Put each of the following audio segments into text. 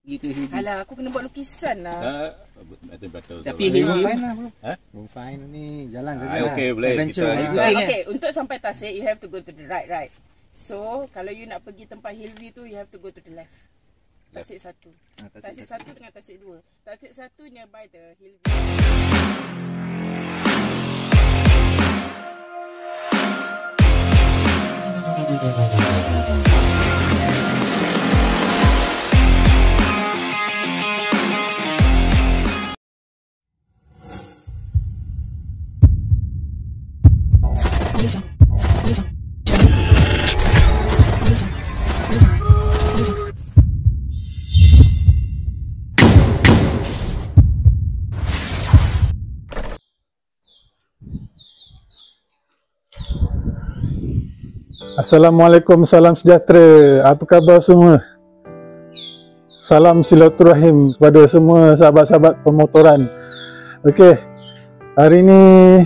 Pergi ke Hillview. Alah, aku kena buat lukisan lah. Tapi Hillview Fine lah bro. Fine ni jalan ke. Okey, boleh. Okay, untuk sampai Tasik, you have to go to the right. So, kalau you nak pergi tempat Hillview tu, you have to go to the left. Tasik 1. Tasik 1 dengan Tasik 2. Tasik 1 nearby the Hillview. Assalamualaikum, salam sejahtera. Apa khabar semua? Salam silaturahim kepada semua sahabat-sahabat pemotoran. Okey, hari ni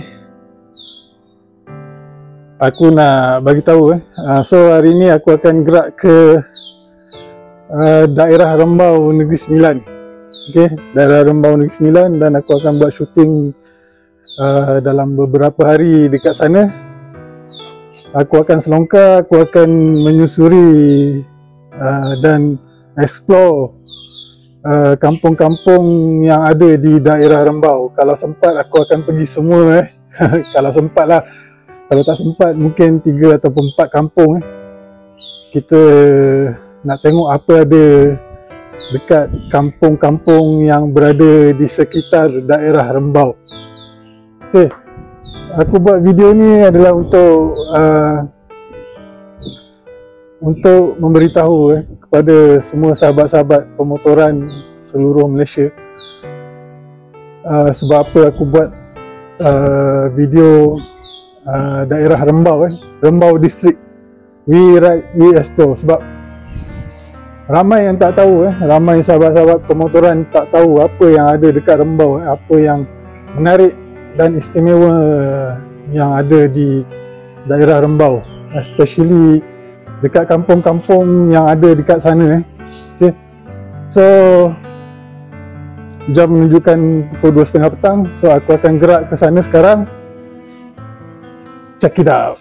aku nak bagi tahu so hari ni aku akan gerak ke daerah Rembau Negeri Sembilan. Okey, daerah Rembau Negeri Sembilan, dan aku akan buat syuting dalam beberapa hari dekat sana. Aku akan selongkar, aku akan menyusuri dan explore kampung-kampung yang ada di daerah Rembau. Kalau sempat aku akan pergi semua kalau sempat lah. Kalau tak sempat mungkin 3 ataupun 4 kampung kita nak tengok apa ada dekat kampung-kampung yang berada di sekitar daerah Rembau. Okay. Aku buat video ni adalah untuk memberitahu kepada semua sahabat-sahabat pemotoran seluruh Malaysia. Sebab apa aku buat video daerah Rembau, Rembau District. We Ride, We Explore. Sebab ramai yang tak tahu, ramai sahabat-sahabat pemotoran tak tahu apa yang ada dekat Rembau, apa yang menarik dan istimewa yang ada di daerah Rembau, especially dekat kampung-kampung yang ada dekat sana. Okay. So jam menunjukkan pukul 2:30 petang, so aku akan gerak ke sana sekarang. Check it out.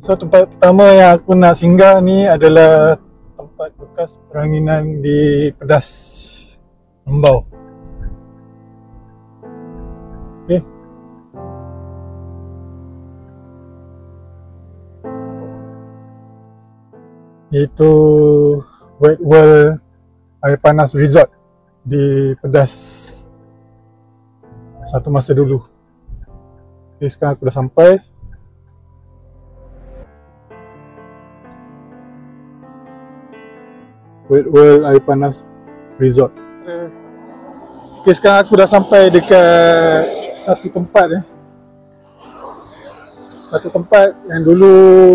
So tempat pertama yang aku nak singgah ni adalah tempat bekas peranginan di Pedas Rembau. Okay. Iaitu Wet World Air Panas Resort di Pedas satu masa dulu. Okay, sekarang aku dah sampai. Wet World Air Panas Resort. Okay, sekarang aku dah sampai dekat satu tempat Satu tempat yang dulu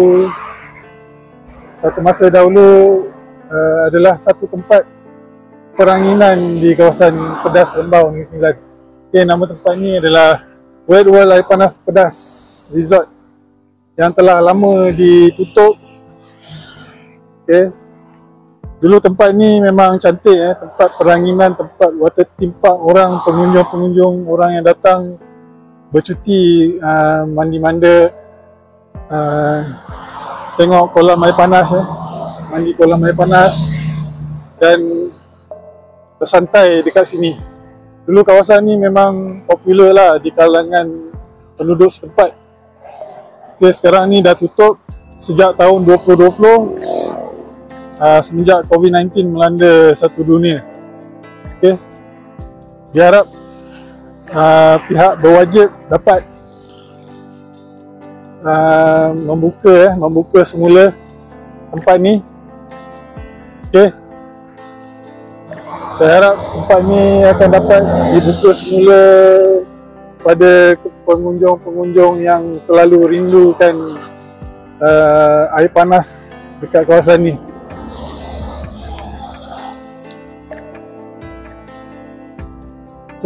satu masa dahulu adalah satu tempat peranginan di kawasan Pedas Rembau Negeri Sembilan. Okay, nama tempat ni adalah Wet World Air Panas Pedas Resort yang telah lama ditutup. Okay. Dulu tempat ni memang cantik tempat peranginan, tempat water theme park, orang pengunjung-pengunjung, orang yang datang bercuti, mandi-manda, tengok kolam air panas, mandi kolam air panas dan bersantai dekat sini. Dulu kawasan ni memang popular lah di kalangan penduduk setempat. Okay, sekarang ni dah tutup sejak tahun 2020. Semenjak COVID-19 melanda satu dunia. Okay. Diharap pihak berwajib dapat membuka semula tempat ni. Okay. Saya harap tempat ni akan dapat dibuka semula pada pengunjung-pengunjung yang terlalu rindukan air panas dekat kawasan ni. So,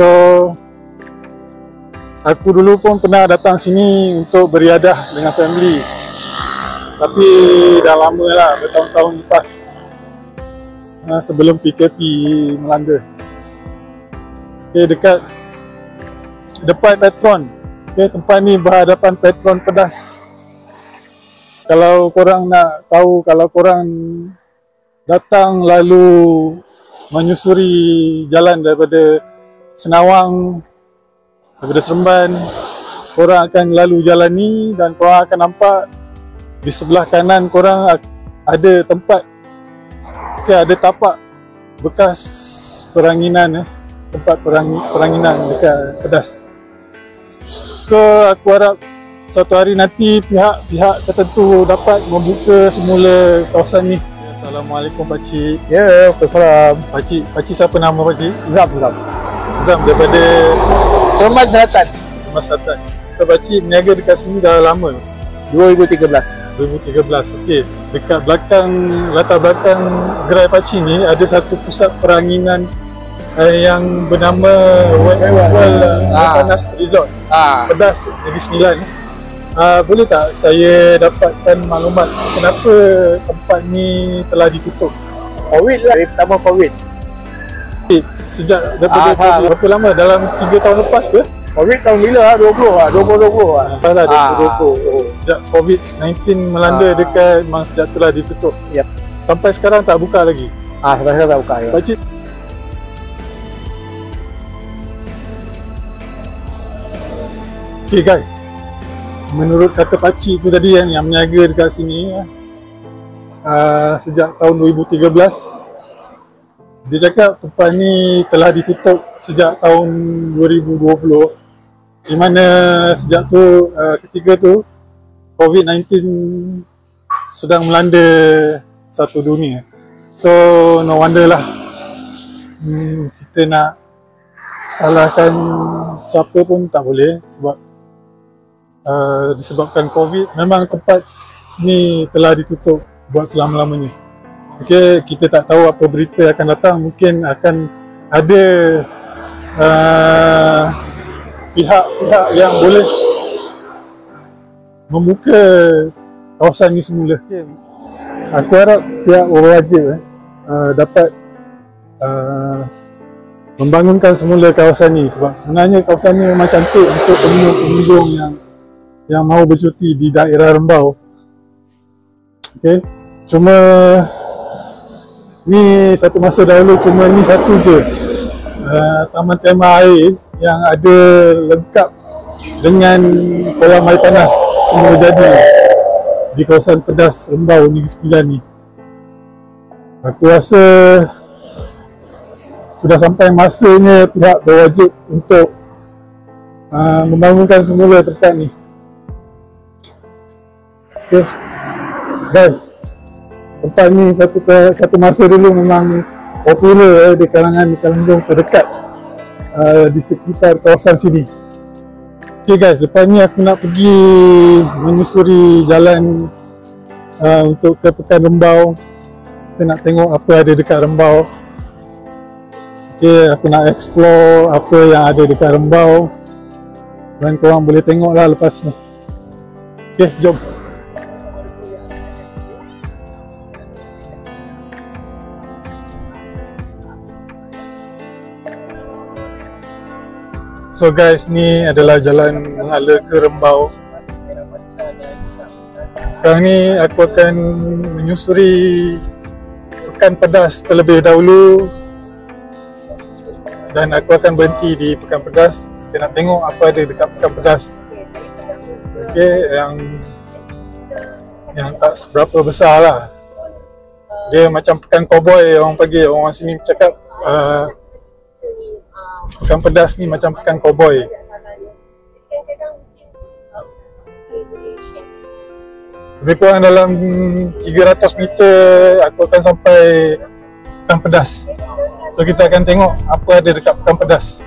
aku dulu pun pernah datang sini untuk beriadah dengan family. Tapi dah lama lah, bertahun-tahun lepas. Sebelum PKP melanda. Okay, dekat Petron. Okay, tempat ni berhadapan Petron Pedas. Kalau korang nak tahu, kalau korang datang lalu menyusuri jalan daripada Senawang, daripada Seremban, korang akan lalu jalan ni dan korang akan nampak di sebelah kanan korang ada tempat, ada tapak bekas peranginan, tempat peranginan dekat Pedas. So aku harap satu hari nanti pihak tertentu dapat membuka semula kawasan ni. Assalamualaikum Pakcik. Ya, Assalamualaikum. Pakcik siapa nama Pakcik? Zam daripada Seremban Selatan. Seremban Selatan. So, Pakcik berniaga dekat sini dah lama? 2013. Okey. Dekat latar belakang gerai Pakcik ni ada satu pusat peranginan yang bernama Wet World Air Panas Resort. Pedas Negeri Sembilan. Boleh tak saya dapatkan maklumat kenapa tempat ni telah ditutup? Covid lah, dari pertama Covid. Sejak daripada berapa lama? Dalam 3 tahun lepas ke? Covid tahun bila lah? 2020 lah. Entahlah 2020. Sejak COVID-19 melanda dekat, memang sejak tu lah ditutup. Yep. Sampai sekarang tak buka lagi? Sampai sekarang tak buka. Ya. Pakcik, okay guys, menurut kata Pakcik tu tadi yang berniaga dekat sini sejak tahun 2013, dia cakap tempat ni telah ditutup sejak tahun 2020, di mana sejak tu ketika tu COVID-19 sedang melanda satu dunia. So no wonder lah kita nak salahkan siapa pun tak boleh, sebab disebabkan COVID memang tempat ni telah ditutup buat selama-lamanya. Okay, kita tak tahu apa berita akan datang. Mungkin akan ada pihak-pihak yang boleh membuka kawasan ni semula. Okay. Aku harap pihak berwajib dapat membangunkan semula kawasan ni, sebab sebenarnya kawasan ni memang cantik untuk pengunjung-pengunjung yang mahu bercuti di daerah Rembau. Okay, cuma ni satu masa dahulu cuma ni satu je taman tema air yang ada lengkap dengan kolam air panas semua jadi di kawasan Pedas Rembau Negeri Sembilan ni. Aku rasa sudah sampai masanya pihak berwajib untuk membangunkan semula tempat ni. Okay guys, tempat ni satu masa dulu memang popular di kalangan pengunjung terdekat di sekitar kawasan sini. Okay guys, lepas ni aku nak pergi menyusuri jalan untuk ke Pekan Rembau. Kita nak tengok apa ada dekat Rembau. Okay, aku nak explore apa yang ada dekat Rembau dan korang boleh tengok lah lepas ni. Okay, jom. So guys, ni adalah jalan mengalir ke Rembau. Sekarang ni aku akan menyusuri Pekan Pedas terlebih dahulu dan aku akan berhenti di Pekan Pedas. Kita nak tengok apa ada dekat Pekan Pedas. Okay, yang tak seberapa besar lah. Dia macam Pekan Cowboy orang panggil. Orang sini cakap Pekan Pedas ni macam Pekan Cowboy. Lebih kurang dalam 300 meter aku akan sampai Pekan Pedas. So kita akan tengok apa ada dekat Pekan Pedas.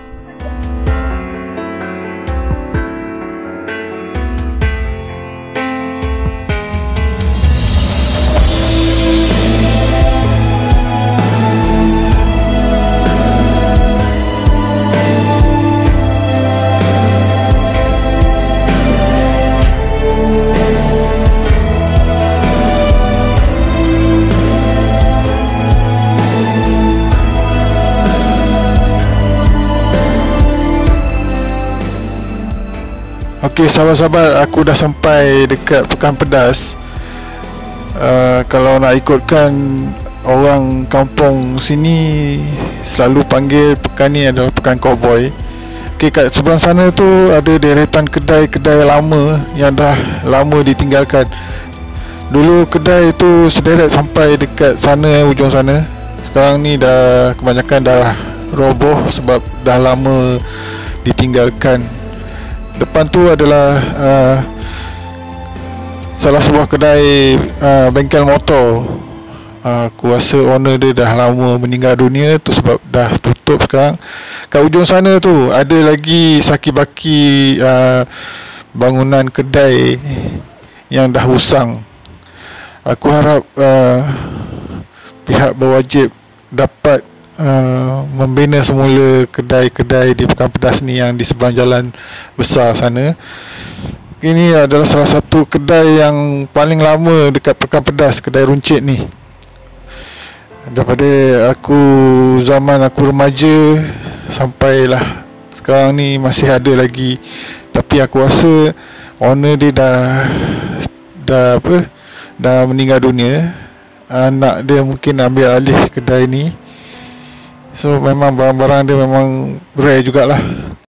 Okey sahabat-sahabat, aku dah sampai dekat Pekan Pedas. Kalau nak ikutkan orang kampung sini selalu panggil pekan ni adalah Pekan Cowboy. Okey, kat seberang sana tu ada deretan kedai-kedai lama yang dah lama ditinggalkan. Dulu kedai tu sederet sampai dekat sana, ujung sana. Sekarang ni dah kebanyakan dah roboh sebab dah lama ditinggalkan. Depan tu adalah salah sebuah kedai bengkel motor. Aku rasa owner dia dah lama meninggal dunia tu sebab dah tutup sekarang. Kat ujung sana tu ada lagi saki-baki bangunan kedai yang dah usang. Aku harap pihak berwajib dapat membina semula kedai-kedai di Pekan Pedas ni yang di seberang jalan besar sana. Ini adalah salah satu kedai yang paling lama dekat Pekan Pedas, kedai runcit ni. Daripada zaman aku remaja sampailah sekarang ni masih ada lagi. Tapi aku rasa owner dia dah meninggal dunia. Anak dia mungkin ambil alih kedai ni. So memang barang-barang dia memang rare jugalah.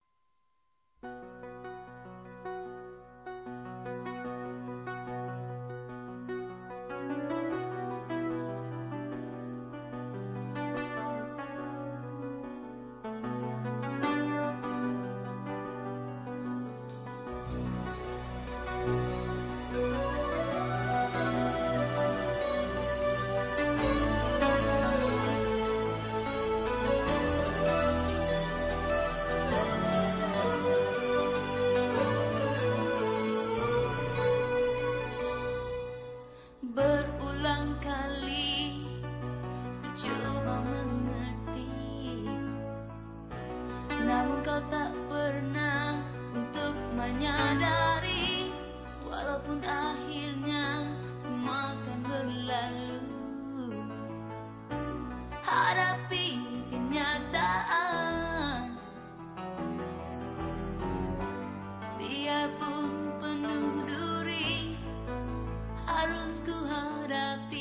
Berulang kali ku coba mengerti, namun kau tak pernah untuk menyadari. Walaupun akhirnya semua akan berlalu, hadapi kenyataan. Biarpun penuh duri, harus ku hadapi. api.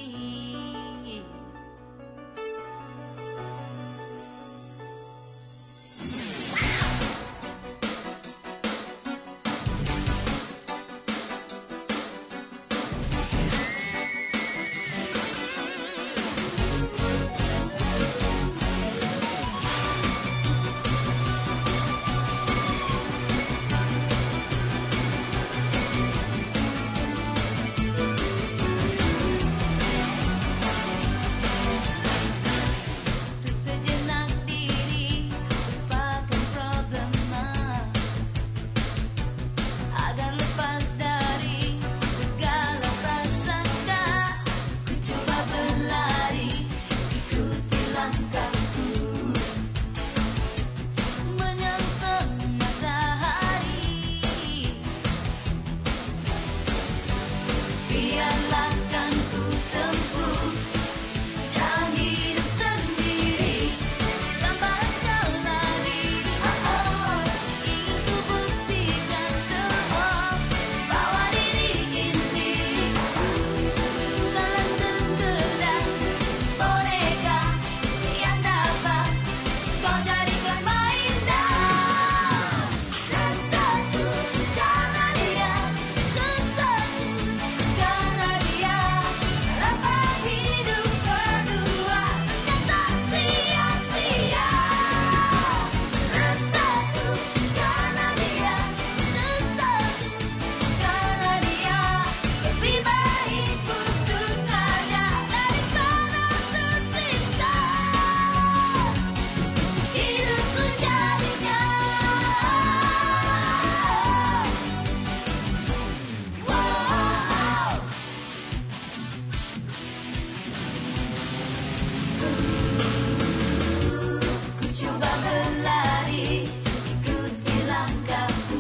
Sejenak diri lupakan problema, agar lepas dari segala prasangka. Ku coba berlari, ikuti langkahku, menyongsong matahari. Biarlah kan ku tempuh jalan hidup sendiri, tanpa engkau lari. Ingin ku buktikan semua bahwa diri ini bukanlah sekedar boneka yang dapat kau jadikan mainan. Rasaku karena dia, sesaku karena dia, harapan hidup berdua yang tak sia-sia. Rasaku karena dia, sesaku karena dia, lebih baik putus saja daripada tersiksa. Hidupku jadinya wow. Ku coba berlari, ikuti langkahku,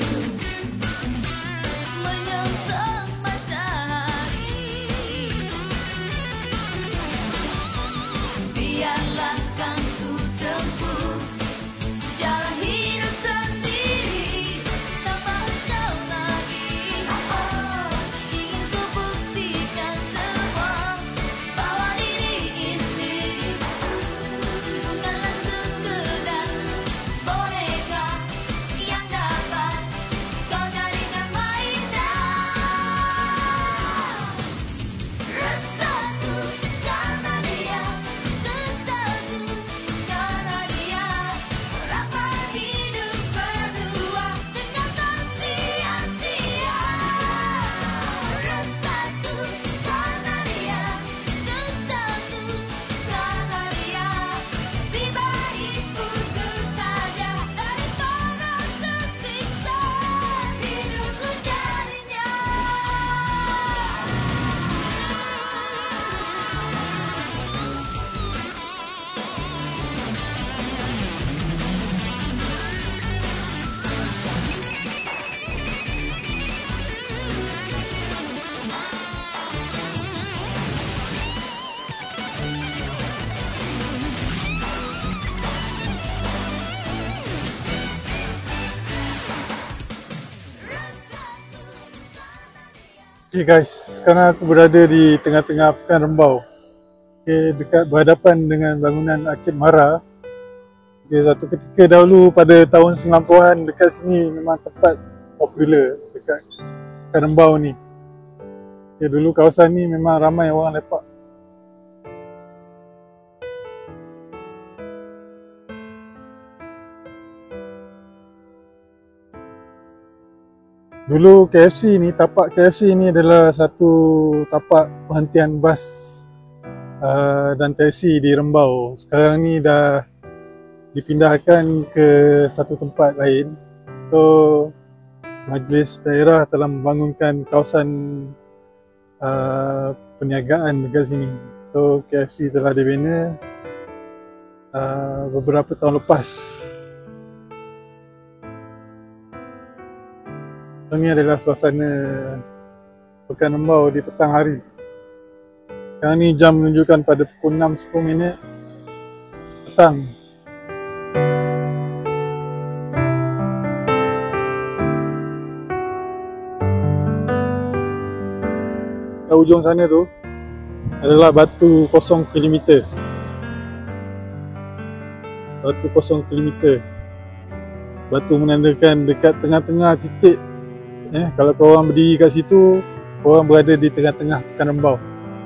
menyongsong matahari. Biarlah kan ku tempuh jalan hidup sendiri, tanpa engkau lagi. Ingin ku buktikan semua bahwa diri ini bukanlah sekedar boneka yang dapat kau jadikan mainan. Rasaku karena dia, sesaku karena dia, harapan hidup berdua dengan tak sia-sia. Rasaku karena dia, sesaku karena dia, lebih baik putus saja daripada tersiksa. Hidupku jadinya Okay guys, sekarang aku berada di tengah-tengah Pekan Rembau. Okay, dekat berhadapan dengan bangunan Arkid Mara. Okay, satu ketika dahulu pada tahun 90-an dekat sini memang tempat popular dekat Pekan Rembau ni. Okay, dulu kawasan ni memang ramai orang lepak. Dulu KFC ni, tapak KFC ni adalah satu tapak perhentian bas dan teksi di Rembau. Sekarang ni dah dipindahkan ke satu tempat lain. So, Majlis Daerah telah membangunkan kawasan perniagaan dekat sini. So, KFC telah dibina beberapa tahun lepas. Ini adalah suasana Pekan Rembau di petang hari. Sekarang ni jam menunjukkan pada pukul 6.10 petang. Kat ujung sana tu adalah batu 0 km. Batu 0 km. Batu menandakan dekat tengah-tengah titik. Kalau korang berdiri kat situ, korang berada di tengah-tengah Pekan Rembau.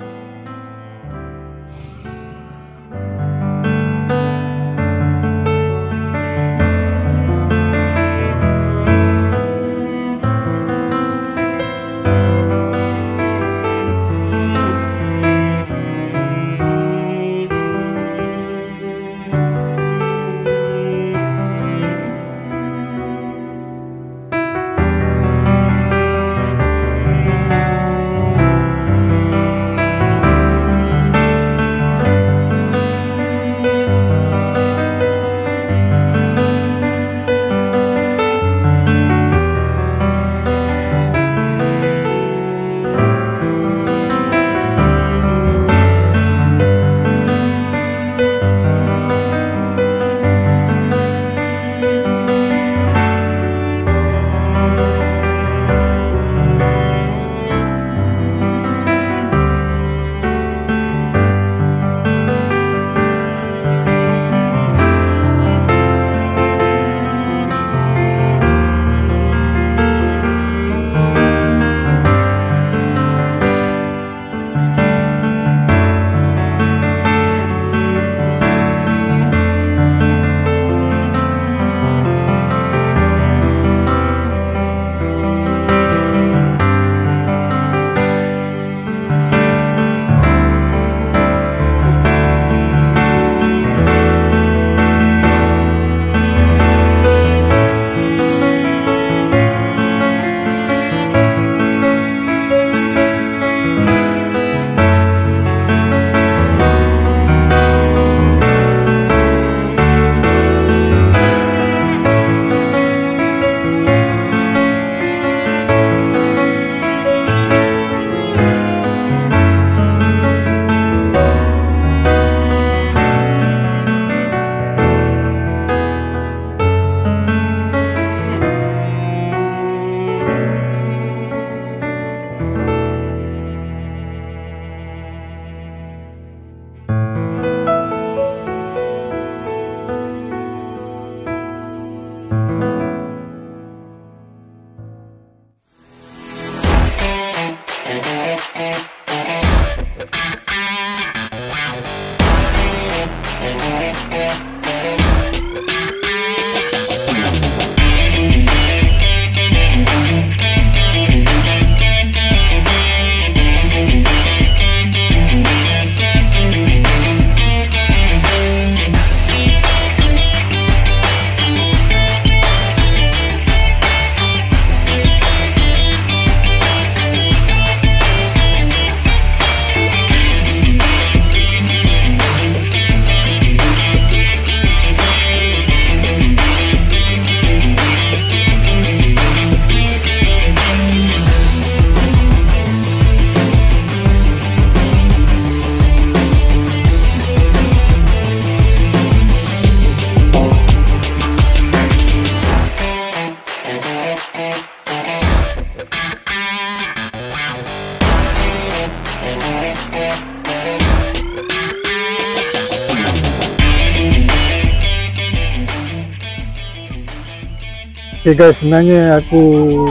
Okay guys, sebenarnya aku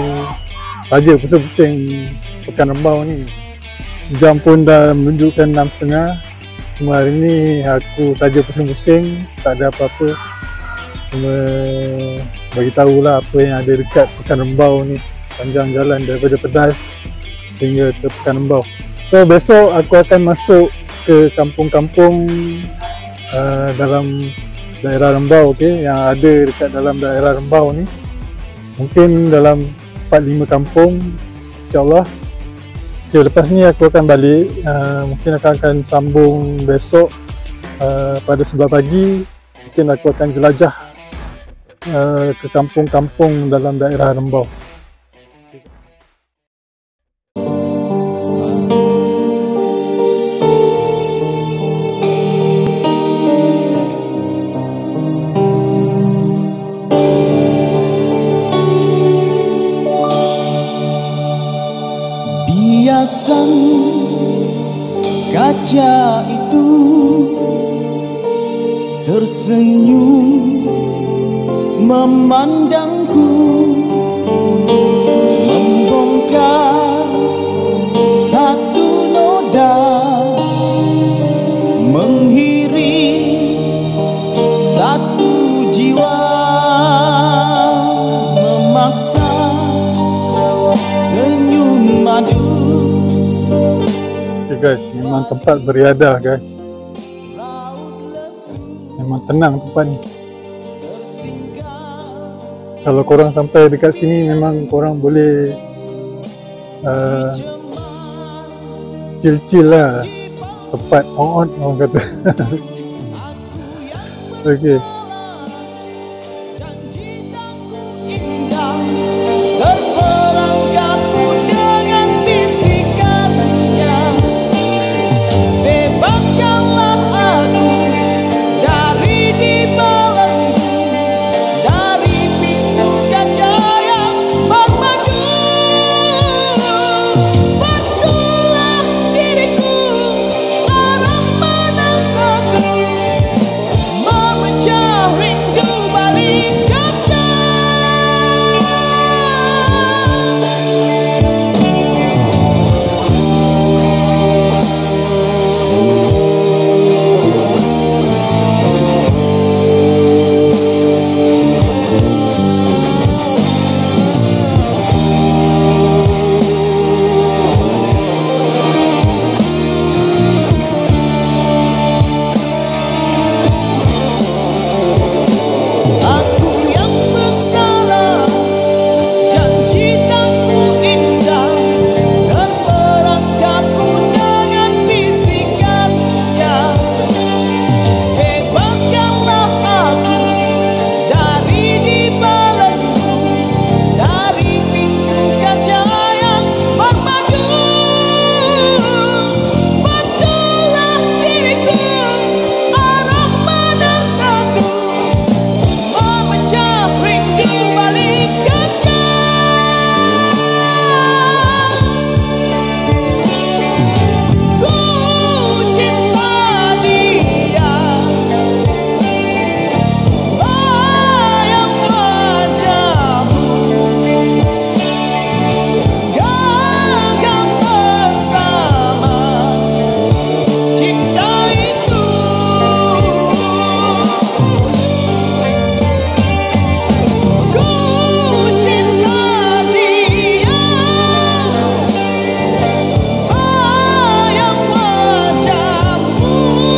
saja pusing-pusing Pekan Rembau ni. Jam pun dah menunjukkan 6.30. Cuma hari ni aku saja pusing-pusing, tak ada apa-apa. Cuma bagi tahulah apa yang ada dekat Pekan Rembau ni, sepanjang jalan daripada Pedas sehingga ke Pekan Rembau. So besok aku akan masuk ke kampung-kampung dalam daerah Rembau, okay, yang ada dekat dalam daerah Rembau ni. Mungkin dalam 4-5 kampung, insyaAllah. Okay, lepas ni aku akan balik. Mungkin akan sambung besok pada 11 pagi. Mungkin aku akan jelajah ke kampung-kampung dalam daerah Rembau. Biasang Raja itu tersenyum memandangku, membongkar satu noda, menghiris satu jiwa, memaksa senyum madu. Okay guys, memang tempat beriadah guys. Memang tenang tempat ni. Kalau korang sampai dekat sini memang korang boleh chill-chill lah. Tempat on orang kata. Okay. Terperangkapku dengan bisikannya, bebaskanlah aku dari dibelenggu, dari pintu kaca yang bermadu. Bantulah diriku, arah mana saja, memecah rindu balik kaca. Aku yang bersalah, janji takku indah, terperangkapku dengan bisikannya. Bebaskanlah aku dari dibelenggu, dari pintu kaca yang bermadu. Bantulah diriku, arah mana satu, memecah rindu balik kaca. Ku cinta dia, bayang wajahmu, genggam bersama cinta itu. Ku cinta dia, bayang wajahmu,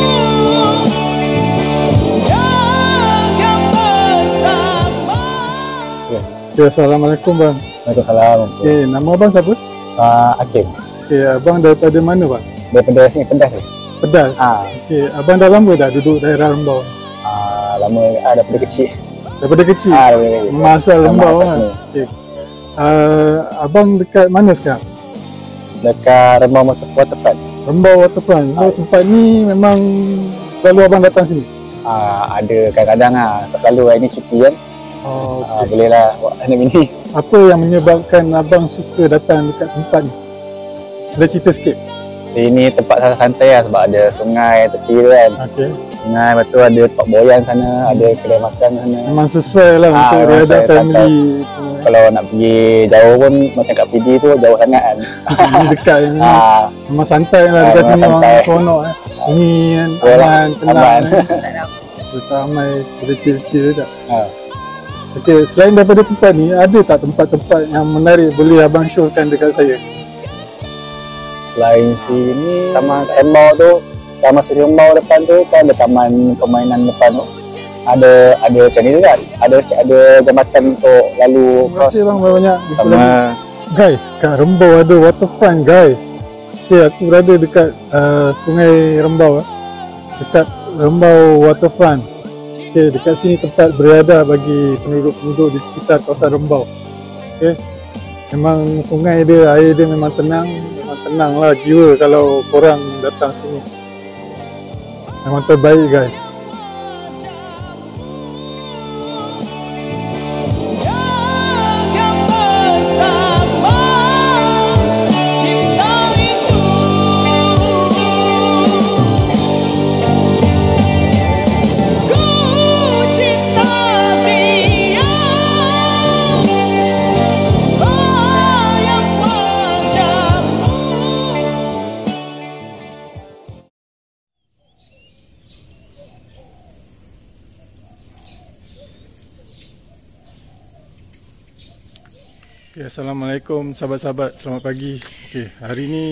genggam bersama. Okay, Assalamualaikum bang. Waalaikumsalam. Okay, nama abang siapa? Hakim. Okay, abang daripada mana bang? Daripada sini Pedas ni. Pedas. Okay, abang dah lama dah duduk daerah Rembau? Lama daripada kecil. Daripada kecil? Daripada kecil. Memang asal Rembau asal lah. sini. Okay. Abang dekat mana sekarang? Dekat Rembau Waterfront. Rembau Waterfront. So tempat ni memang selalu abang datang sini? Ada kadang-kadang tak selalu ini cuti kan. Oh, okay. Boleh lah buat anak bini. Apa yang menyebabkan abang suka datang dekat tempat ni? Ada cerita sikit? Sini tempat santai lah sebab ada sungai tepi tu kan. Okay. Sungai, lepas tu ada tempat boyan sana, ada kedai makan sana. Memang sesuai lah untuk memang riadah sesuai family. Kalau nak pergi jauh pun macam kat PD tu jauh sangat kan. Ini dekat ni. Memang santai lah dekat memang sini, orang santai. seronok Sunyi kan, Yalah, aman, tenang aman. kan. Kita ramai, kita chill-chill tak. Ha. Okay, selain daripada tempat ni, ada tak tempat-tempat yang menarik boleh abang showkan dekat saya? Selain sini, taman Rembau tu, taman Seri Rembau depan tu kan ada taman permainan depan tu. Ada macam ni tu kan. Ada jambatan untuk lalu Terima kasih bang banyak. sama. Guys, kat Rembau ada waterfront guys. Okay, aku berada dekat Sungai Rembau dekat Rembau Waterfront. Okay, dekat sini tempat beriadah bagi penduduk-penduduk di sekitar kawasan Rembau. Okay, memang sungai dia, air dia memang tenang lah jiwa kalau korang datang sini. Memang terbaik guys. Okay, Assalamualaikum sahabat-sahabat, selamat pagi. Okay, hari ni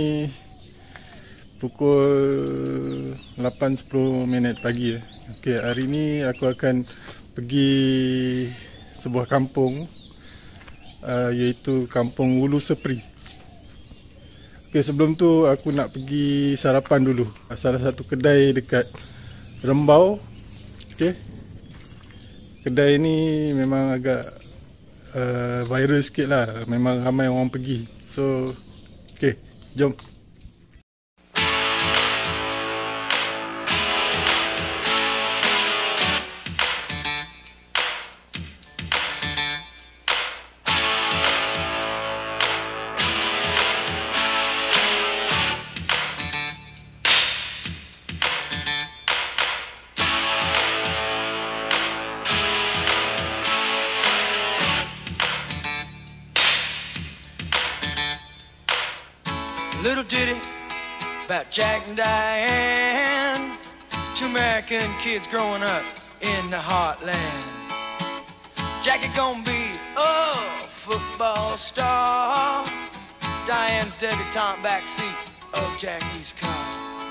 pukul 8.10 pagi. Okay, hari ni aku akan pergi sebuah kampung, iaitu Kampung Ulu Sepri. Okay, sebelum tu aku nak pergi sarapan dulu. Salah satu kedai dekat Rembau. Okay, kedai ni memang agak viral sikit lah. Memang ramai orang pergi. So, okay, jom. Little ditty about Jack and Diane, two American kids growing up in the heartland. Jackie gonna be a football star, Diane's debutante backseat of Jackie's car.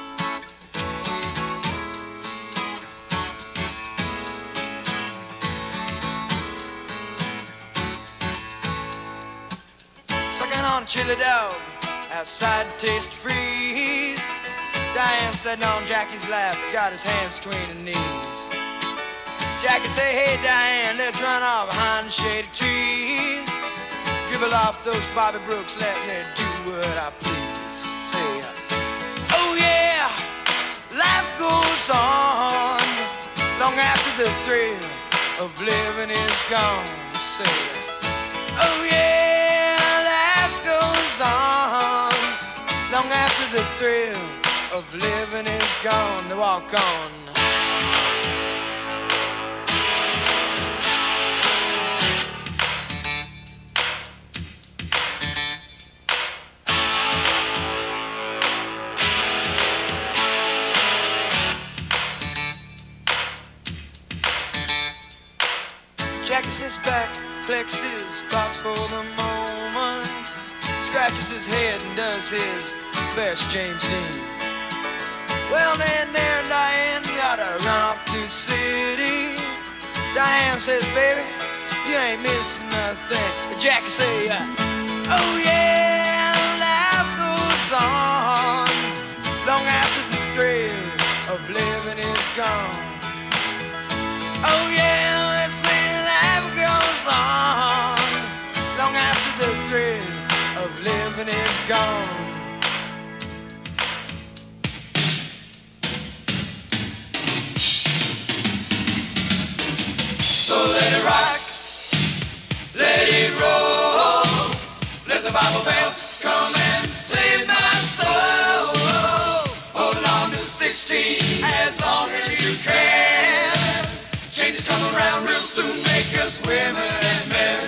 Sucking on chili dog outside Taste Freeze, Diane sitting on Jackie's lap, got his hands between her knees. Jackie say, hey Diane, let's run off behind the shady trees, dribble off those Bobby Brooks, let me do what I please. Say, oh yeah, life goes on long after the thrill of living is gone. Say, oh yeah, life goes on long after the thrill of living is gone. To walk on. Jackie sits back, collects his thoughts for the moment, scratches his head and does his best James Dean. Well then there, Diane, gotta run off to the city. Diane says, baby, you ain't missing nothing. Jackie say, oh yeah, life goes on long after the thrill of living is gone. Oh yeah, let's say life goes on long after the thrill of living is gone. So let it rock, let it roll, let the Bible belt come and save my soul. Holding on to 16 as long as you can. Changes come around real soon, make us women and men.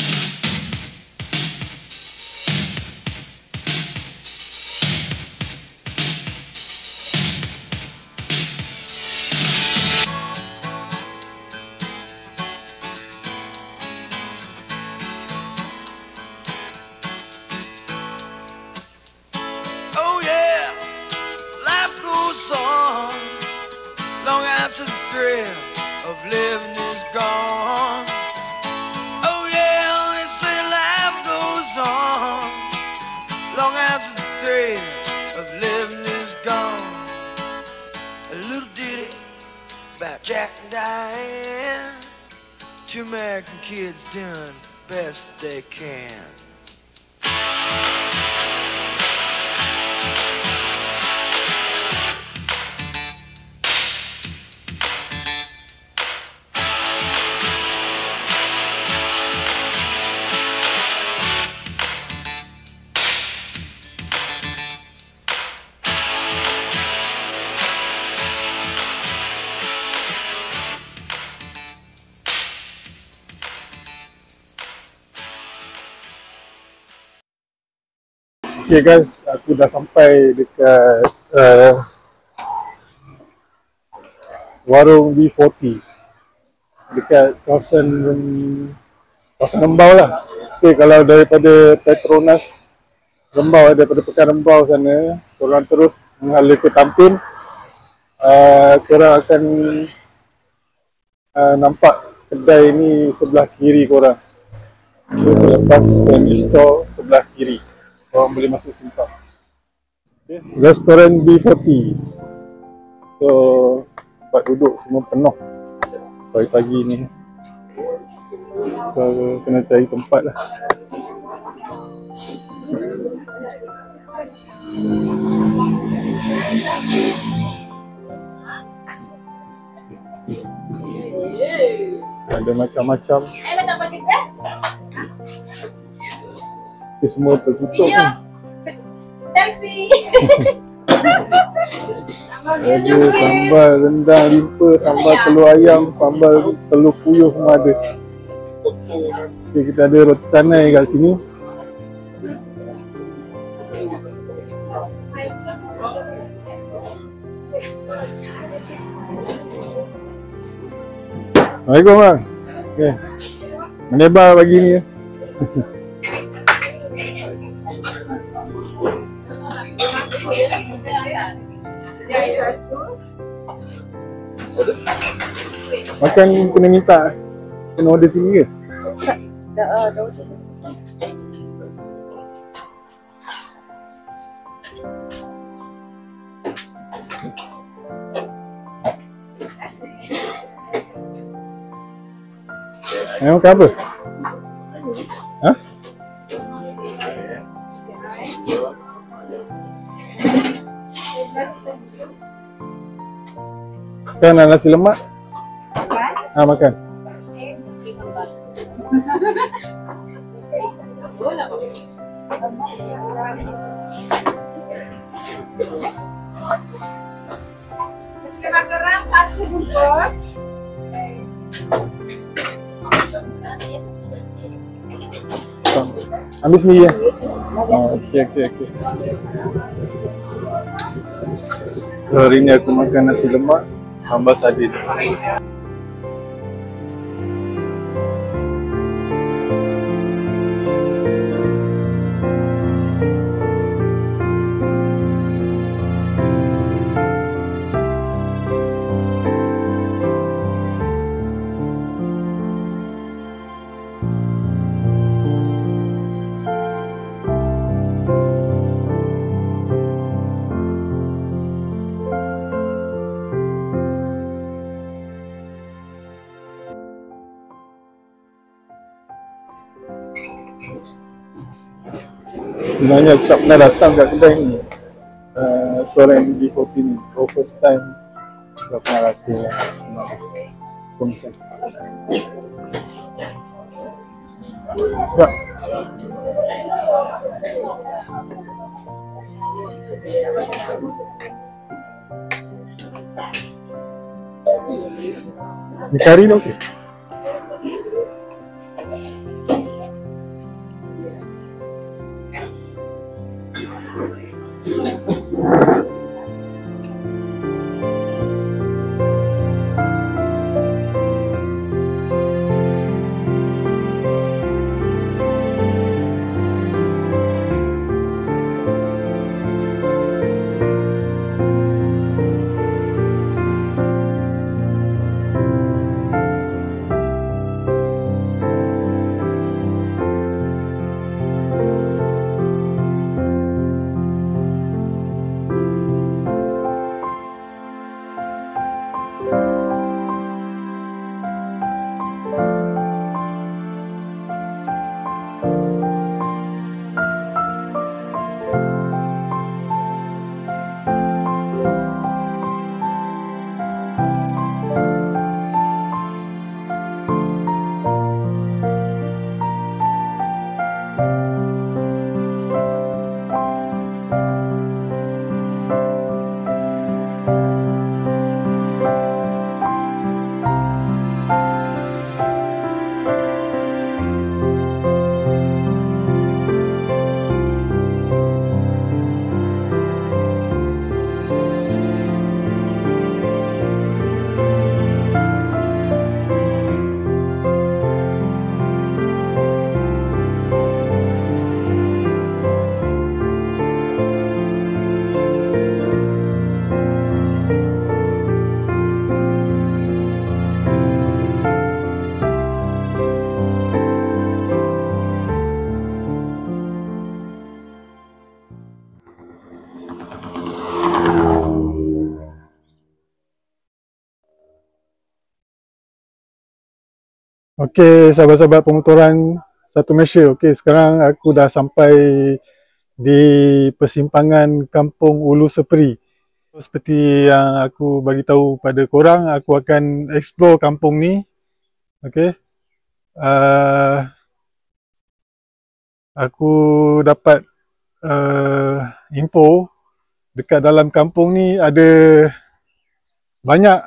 Oh yeah, life goes on long after the thrill of living is gone. Oh yeah, they say life goes on long after the thrill of living is gone. A little ditty about Jack and Diane, two American kids doing best they can. Okay guys, aku dah sampai dekat warung B40 dekat kawasan Rembau lah. Okay, kalau daripada Petronas Rembau, daripada Pekan Rembau sana, korang terus menghala ke Tampin, korang akan nampak kedai ni sebelah kiri korang. So, selepas family store sebelah kiri, korang boleh masuk simpang. Okay. Restoran B40. So, tempat duduk semua penuh pagi-pagi ni. So, kena cari tempat lah. Ada macam-macam. Ini semua tertutup kan. Ada sambal rendang limpa, sambal telur ayam, sambal telur puyuh semua ada. Okay, kita ada roti canai kat sini. Assalamualaikum bang. Okay. Menebar pagi ni. Makan kena minta. Kena order sini ke? Dah. Makan apa? Ha? Makan nasi lemak? Makan. Garam satu bungkus. Ambil sendiri ya? Okey. Hari ni aku makan nasi lemak sambal sardin. Sebenarnya aku tak pernah datang kat kedai ni, restoran B40 ni. First time tak pernah rasa lah. Ya. Ni kari dah okey. Okey, sahabat-sahabat pemotoran Satu Malaysia. Okey, sekarang aku dah sampai di persimpangan Kampung Ulu Seperi. Seperti yang aku bagi tahu pada korang, aku akan explore kampung ni. Okey. Aku dapat info dekat dalam kampung ni ada banyak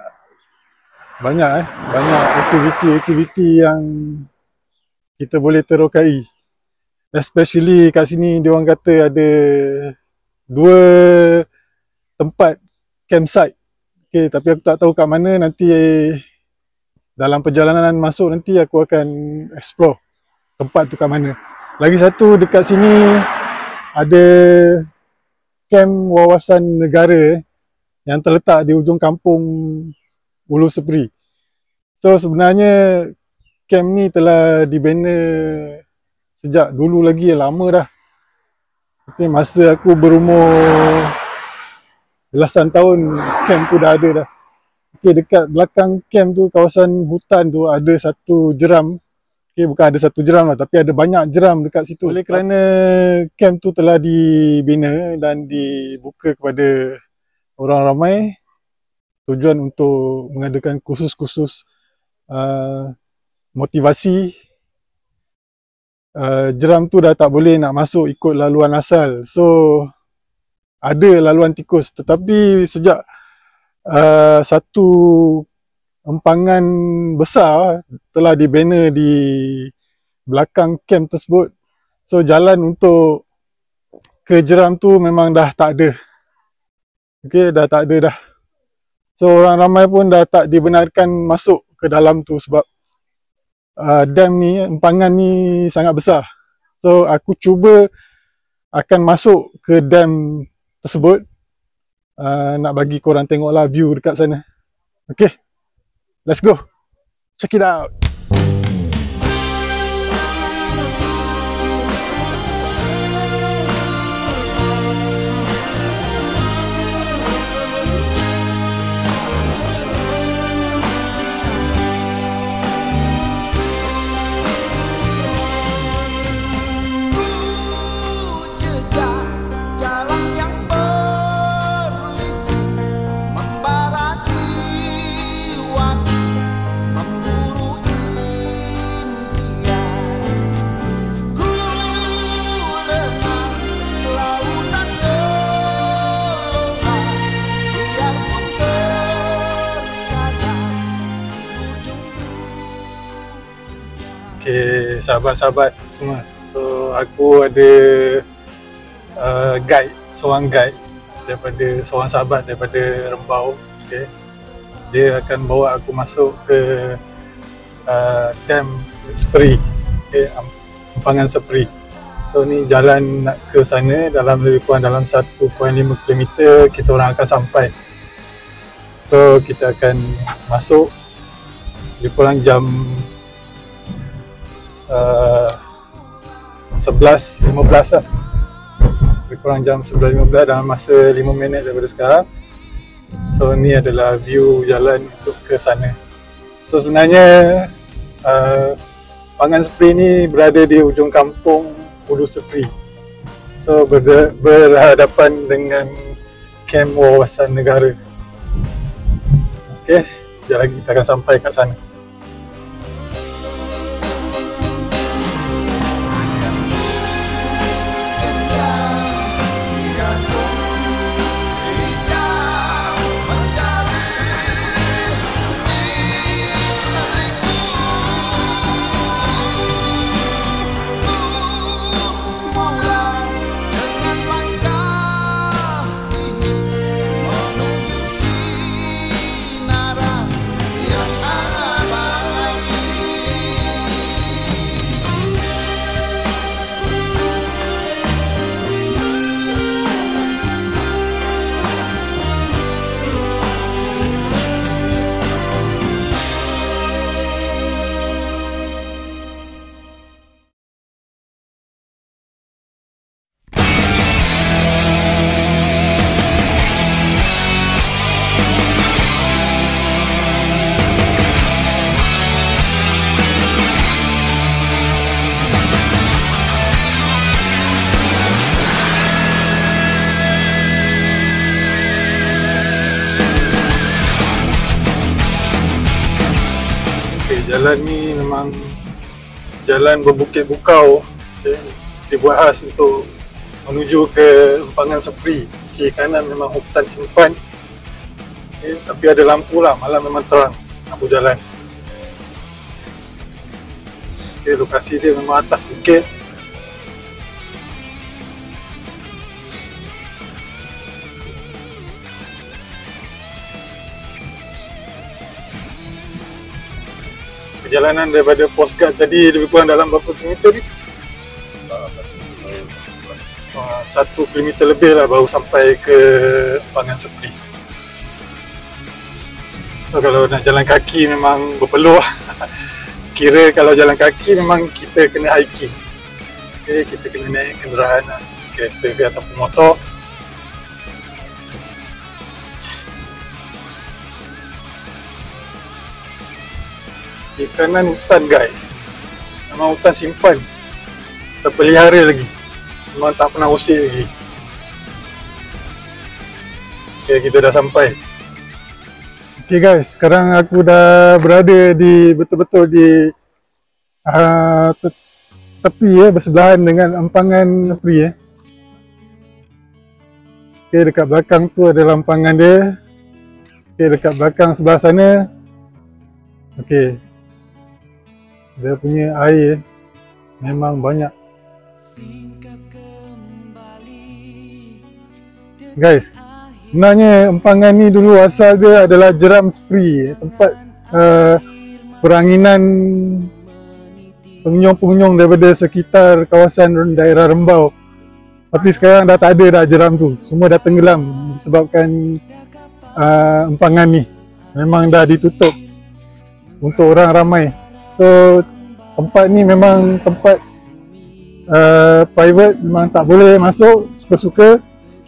aktiviti yang kita boleh terokai. Especially kat sini dia orang kata ada 2 tempat campsite. Okay, tapi aku tak tahu kat mana. Nanti dalam perjalanan masuk nanti aku akan explore tempat tu kat mana. Lagi satu dekat sini ada camp wawasan negara yang terletak di ujung kampung Ulu Seperi. So sebenarnya camp ni telah dibina sejak dulu lagi, lama dah. Okay, masa aku berumur belasan tahun camp tu dah ada dah. Okay, dekat belakang camp tu, kawasan hutan tu ada satu jeram. Okay, bukan ada satu jeram lah, tapi ada banyak jeram dekat situ. Oleh kerana camp tu telah dibina dan dibuka kepada orang ramai, tujuan untuk mengadakan kursus-kursus motivasi. Jeram tu dah tak boleh nak masuk ikut laluan asal. So ada laluan tikus, tetapi sejak satu empangan besar telah dibina di belakang camp tersebut. So jalan untuk ke jeram tu memang dah tak ada. Okay, dah tak ada dah. So orang ramai pun dah tak dibenarkan masuk ke dalam tu sebab dam ni, empangan ni sangat besar. So aku cuba akan masuk ke dam tersebut. Nak bagi korang tengoklah view dekat sana. Okay, let's go. Check it out. Jejak jalan yang berliku membara jiwaku, memburu impian. Ku renang lautan gelora, biarpun tersandar ujung dunia. Okay, sahabat-sahabat semua. So aku ada guide, seorang guide daripada seorang sahabat daripada Rembau. Okay, dia akan bawa aku masuk ke dam Seperi. Okay, empangan Seperi. So ni jalan nak ke sana dalam lebih kurang dalam 1.5 km kita orang akan sampai. So kita akan masuk lebih kurang jam 11.15 lah. Lebih kurang jam 11.15 dalam masa 5 minit daripada sekarang. So ni adalah view jalan untuk ke sana. So sebenarnya empangan Seperi ni berada di ujung kampung Ulu Seperi. So berhadapan dengan kamp wawasan negara. Okay, sekejap lagi kita akan sampai kat sana. Menuju sinaran yang ada jalan ni memang jalan berbukit bukau, okay. Dibuat khas untuk menuju ke empangan Sepri. Kiri kanan memang hutan simpan, okay. Tapi ada lampu lah, malam memang terang lampu jalan. Okay, lokasi dia memang atas bukit. Perjalanan daripada postguard tadi lebih kurang dalam berapa kilometer ni? 1 kilometer lebih lah baru sampai ke empangan Sepri. So kalau nak jalan kaki memang berpeluh. Kira kalau jalan kaki memang kita kena hiking. Okay, kita kena naik kenderaan lah, kereta ke ataupun motor. Di kanan hutan guys, memang hutan simpan, terpelihara lagi, memang tak pernah usik lagi. Okay, kita dah sampai. Okay guys, sekarang aku dah berada di betul-betul di tepi bersebelahan dengan empangan Sepri . Okay, dekat belakang tu ada empangan dia. Okay, dekat belakang sebelah sana, okay, dia punya air memang banyak. Guys, sebenarnya empangan ni dulu asal dia adalah jeram Sepri, tempat peranginan pengunjung-pengunjung daripada sekitar kawasan daerah Rembau. Tapi sekarang dah tak ada dah jeram tu, semua dah tenggelam disebabkan empangan ni memang dah ditutup untuk orang ramai. So tempat ni memang tempat private, memang tak boleh masuk suka-suka.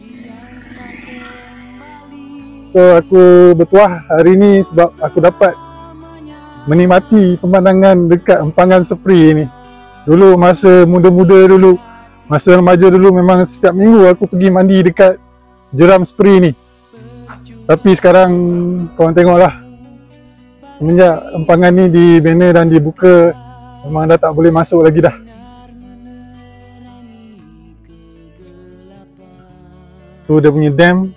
So aku bertuah hari ni sebab aku dapat menikmati pemandangan dekat empangan Sepri ni. Dulu masa muda-muda dulu, masa remaja dulu, memang setiap minggu aku pergi mandi dekat jeram Sepri ni. Tapi sekarang korang tengoklah, semenjak empangan ni dibina dan dibuka, memang dah tak boleh masuk lagi dah. Tu dia punya dam.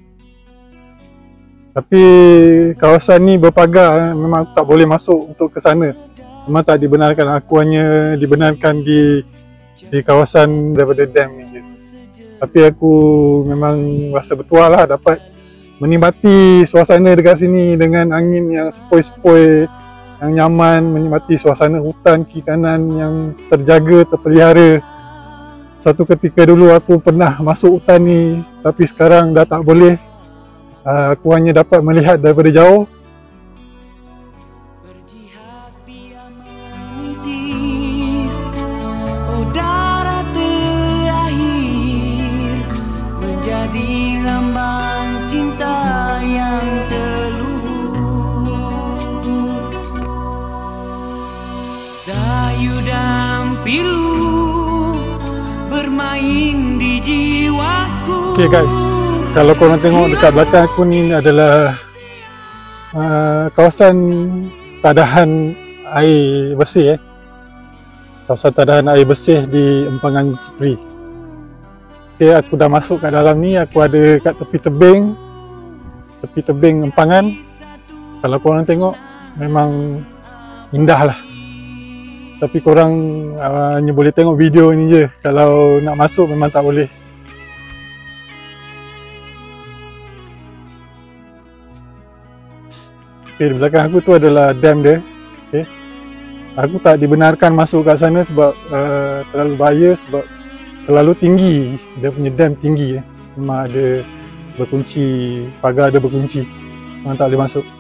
Tapi kawasan ni berpagar, memang tak boleh masuk untuk ke sana. Memang tak dibenarkan, aku hanya dibenarkan di kawasan daripada dam ni je. Tapi aku memang rasa bertuah lah dapat menikmati suasana dekat sini dengan angin yang sepoi-sepoi, yang nyaman, menikmati suasana hutan kiri kanan yang terjaga, terpelihara. Satu ketika dulu aku pernah masuk hutan ni, tapi sekarang dah tak boleh. Aku hanya dapat melihat daripada jauh. Udara terakhir menjadi lambang cinta yang terluhur. Sayu dan pilu bermain di jiwaku. Okay guys, kalau korang tengok dekat belakang aku ni adalah kawasan tadahan air bersih kawasan tadahan air bersih di empangan Sepri. Okay, aku dah masuk kat dalam ni, aku ada kat tepi tebing empangan. Kalau korang tengok memang indah lah. Tapi korang hanya boleh tengok video ni je, kalau nak masuk memang tak boleh. Okay, di belakang aku tu adalah dam dia. Okay. Aku tak dibenarkan masuk kat sana sebab terlalu bahaya, sebab terlalu tinggi. Dia punya dam tinggi. Memang ada berkunci, pagar ada berkunci. Memang tak boleh masuk.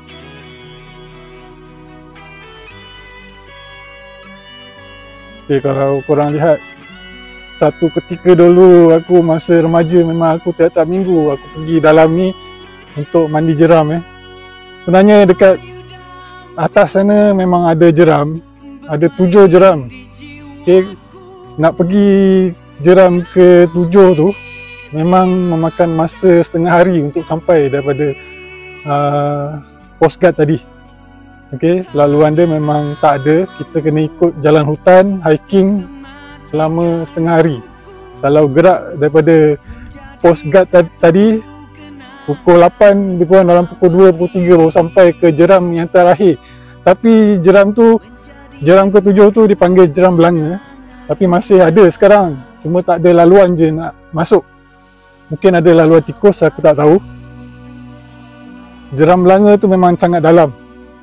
Okay, kalau korang lihat, satu ketika dulu aku masa remaja, memang aku tiap-tiap minggu aku pergi dalam ni untuk mandi jeram. Sebenarnya dekat atas sana memang ada jeram, ada 7 jeram. Okay, nak pergi jeram ke 7 tu memang memakan masa setengah hari untuk sampai daripada postguard tadi. Okey, laluan dia memang tak ada. Kita kena ikut jalan hutan, hiking selama setengah hari. Kalau gerak daripada post guard tadi pukul 8, lebih kurang dalam pukul 2, pukul 3 baru sampai ke jeram yang terakhir. Tapi jeram ke-7 tu dipanggil jeram belanga. Tapi masih ada sekarang. Cuma tak ada laluan je nak masuk. Mungkin ada laluan tikus, aku tak tahu. Jeram belanga tu memang sangat dalam.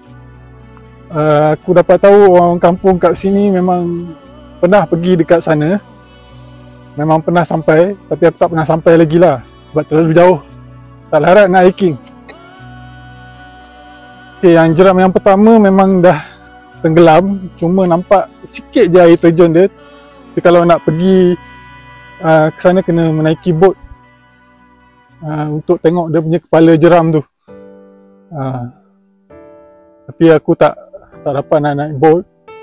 Aku dapat tahu orang kampung kat sini memang pernah pergi dekat sana. Memang pernah sampai, tapi aku tak pernah sampai lagi lah. Sebab terlalu jauh. Tak larat nak hiking. Okay, yang jeram yang pertama memang dah tenggelam. Cuma nampak sikit je air terjun dia. Tapi kalau nak pergi ke sana kena menaiki bot untuk tengok dia punya kepala jeram tu. Tapi aku tak dapat nak naik bot.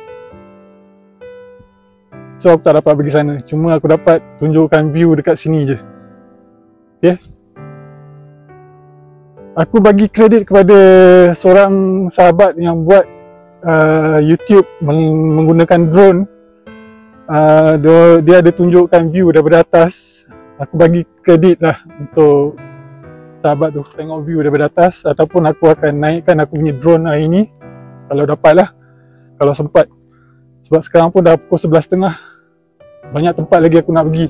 So aku tak dapat pergi sana. Cuma aku dapat tunjukkan view dekat sini je. Okay. Aku bagi kredit kepada seorang sahabat yang buat YouTube menggunakan drone. Dia ada tunjukkan view daripada atas. Aku bagi kredit lah untuk sahabat tu tengok view daripada atas. Ataupun aku akan naikkan aku punya drone hari ni kalau dapat lah, kalau sempat. Sebab sekarang pun dah pukul 11.30. Banyak tempat lagi aku nak pergi.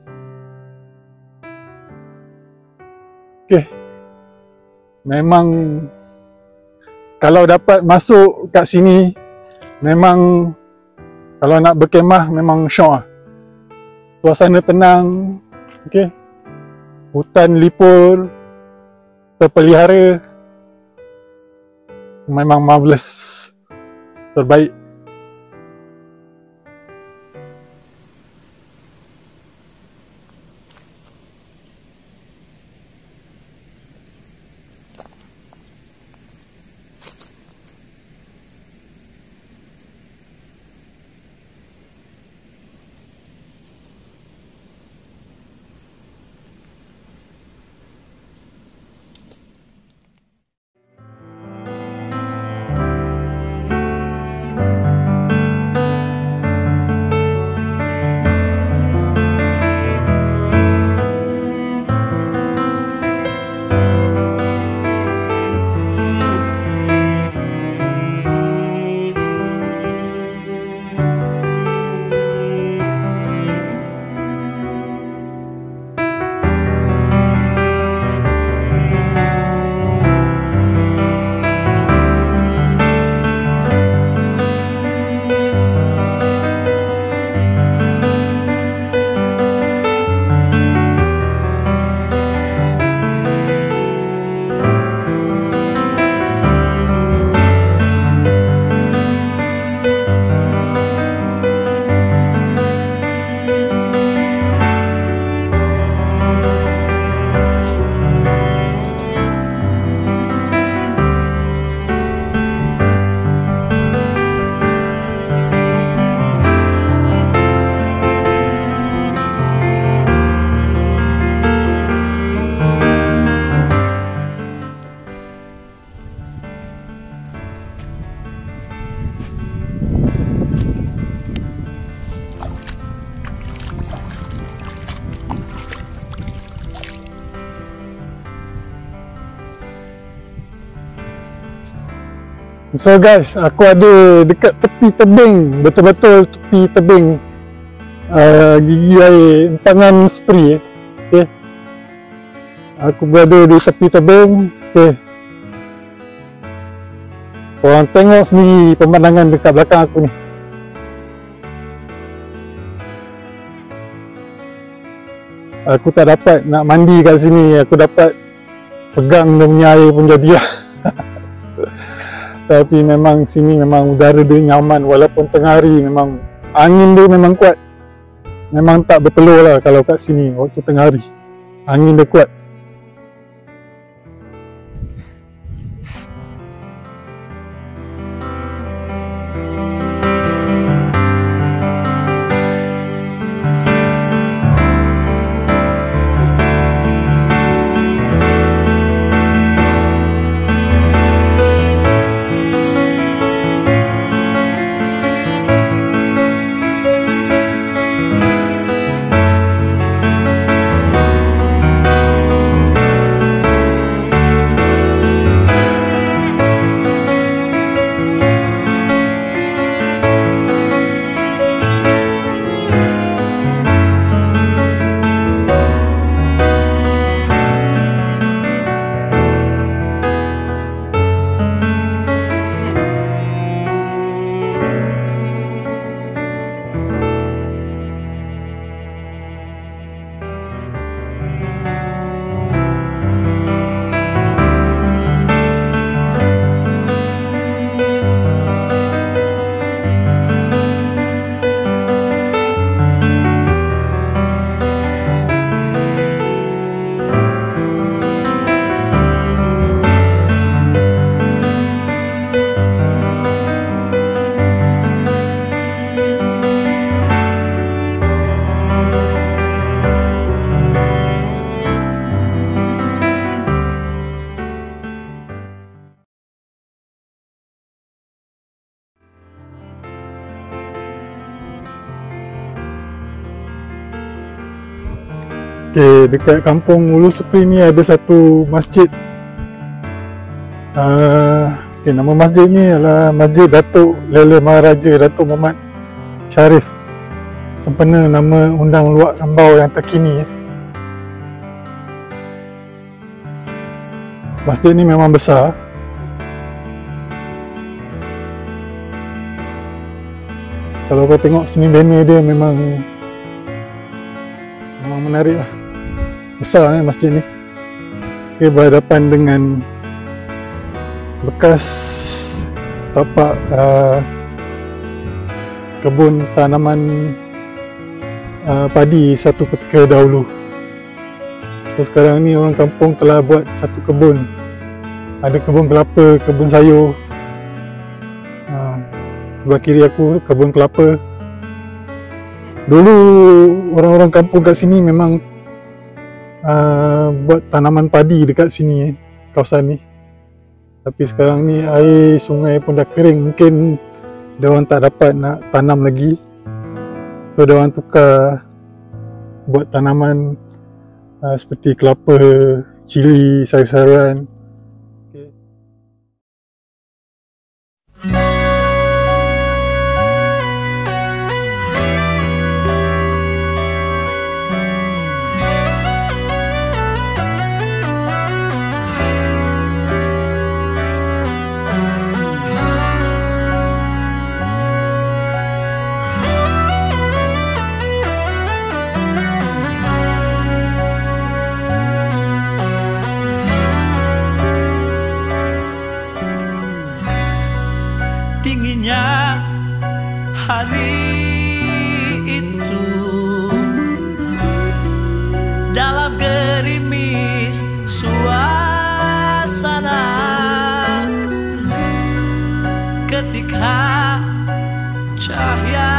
Okay. Memang kalau dapat masuk kat sini, memang kalau nak berkemah memang syok lah. Suasana tenang. Okay. Hutan lipur, terpelihara. Memang marvelous. Terbaik. So guys, aku ada dekat tepi tebing, betul-betul tepi tebing, gigi air empangan Spri. Okay. Aku berada di tepi tebing. Okay. Korang tengok sendiri pemandangan dekat belakang aku ni. Aku tak dapat nak mandi kat sini. Aku dapat pegang dia punya air pun jadi lah. Tapi memang sini memang udara dia nyaman. Walaupun tengah hari memang angin dia memang kuat. Memang tak berpeluh lah kalau kat sini waktu tengah hari. Angin dia kuat. Okay, dekat kampung Ulu Sepri ni ada satu masjid. Okay, nama masjid ni adalah Masjid Datuk Lela Maharaja Datuk Muhammad Sharif, sempena nama Undang Luak Rembau yang terkini. Masjid ni memang besar. Kalau kau tengok sini banner dia memang menarik lah. Besar masjid ni. Okay, berhadapan dengan bekas tapak kebun tanaman padi satu ketika dahulu. So sekarang ni orang kampung telah buat satu kebun. Ada kebun kelapa, kebun sayur. Sebelah kiri aku kebun kelapa. Dulu orang-orang kampung kat sini memang buat tanaman padi dekat sini, kawasan ni. Tapi sekarang ni air sungai pun dah kering, mungkin diorang tak dapat nak tanam lagi. So diorang tukar buat tanaman seperti kelapa, cili, sayur-sayuran. Okay. Dinginnya hari itu dalam gerimis suasana, ketika cahaya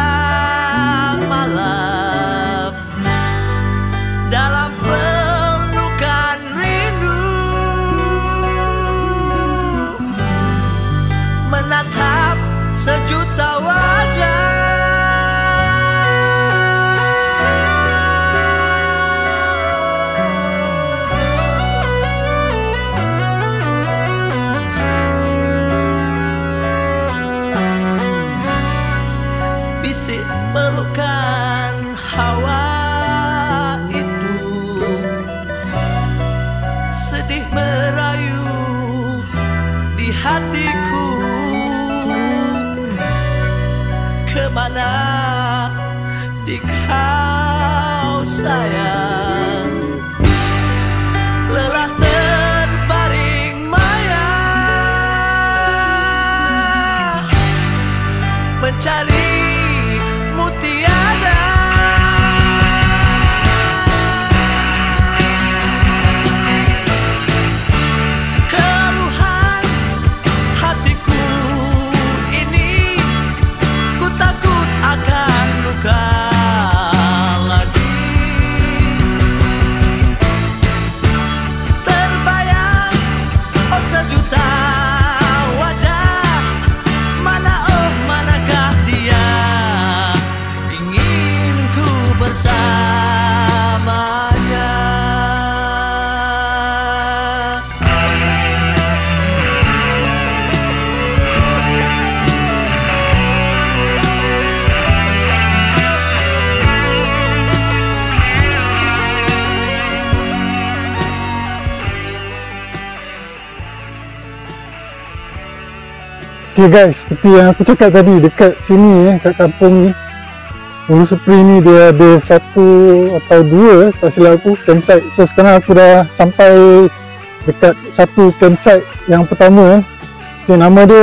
malam dalam pelukan rindu menatap sejuta wajah. Bisik pelukan hawa itu sedih merayu di hatiku. Kemana dikau sayang, lelah terbaring maya mencari mutiara. Keluhan hatiku ini, ku takut akan luka lagi. Terbayang oh sejuta wajah, mana oh manakah dia, ingin ku bersamanya. Okay guys, seperti yang aku cakap tadi, dekat sini kat kampung ni Ulu Sepri ni dia ada satu atau dua, tak silap aku, campsite. So sekarang aku dah sampai dekat satu campsite yang pertama. Okay, nama dia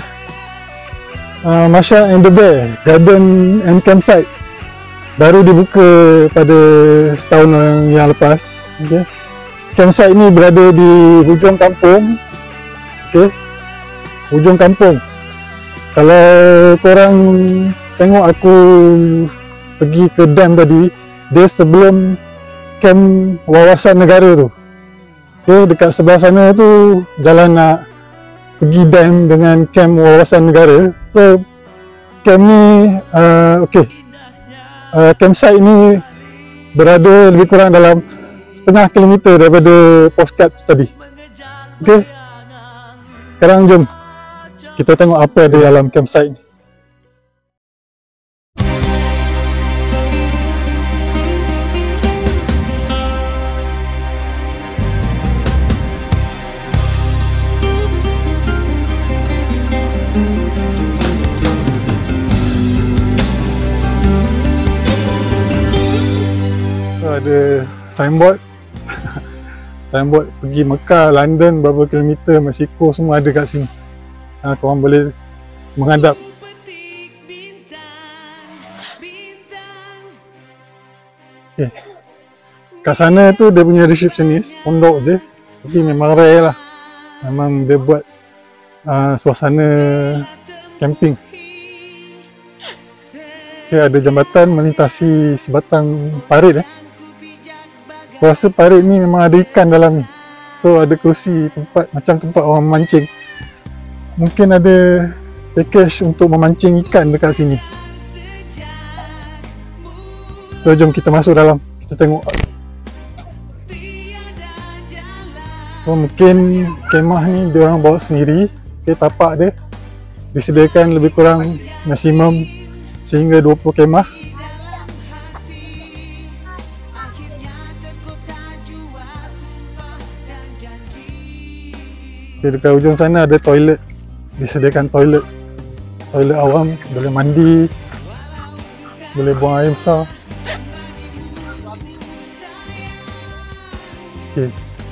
Masha and the Bear Garden and Campsite. Baru dibuka pada setahun yang lepas. Okay. Campsite ni berada di hujung kampung. Okay. Hujung kampung. Kalau korang tengok aku pergi ke dam tadi, dia sebelum kem wawasan negara tu. Okay, dekat sebelah sana tu jalan nak pergi dam dengan kem wawasan negara. So kem ni campsite ni berada lebih kurang dalam setengah kilometer daripada postcard tadi. Okey. Sekarang jom kita tengok apa ada dalam campsite ni. Ada signboard signboard pergi Mekah, London, berapa kilometer, Mexico, semua ada kat sini. Korang boleh menghadap. Okay. Kat sana tu dia punya receptionist, pondok je, tapi memang rare lah. Memang dia buat suasana camping. Okay, ada jambatan melintasi sebatang parit. Aku rasa parit ni memang ada ikan dalam ni. So ada kerusi tempat macam tempat orang memancing. Mungkin ada package untuk memancing ikan dekat sini. So jom kita masuk dalam, kita tengok. So mungkin kemah ni diorang bawa sendiri. Okay, tapak dia disediakan lebih kurang maksimum sehingga 20 kemah. Okay, dekat ujung sana ada toilet, disediakan toilet awam, boleh mandi, boleh buang air besar. Okay.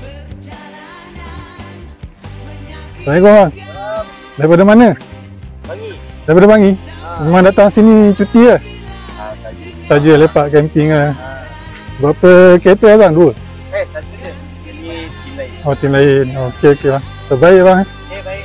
Assalamualaikum bang. Daripada mana? Bangi. Daripada Bangi? Memang datang sini cuti lah? Saja lepak camping lah. Berapa kereta abang? 2? Satu je. Jadi tim lain. Oh, tim lain. Okey bang. Terbaik bang. Okey, baik.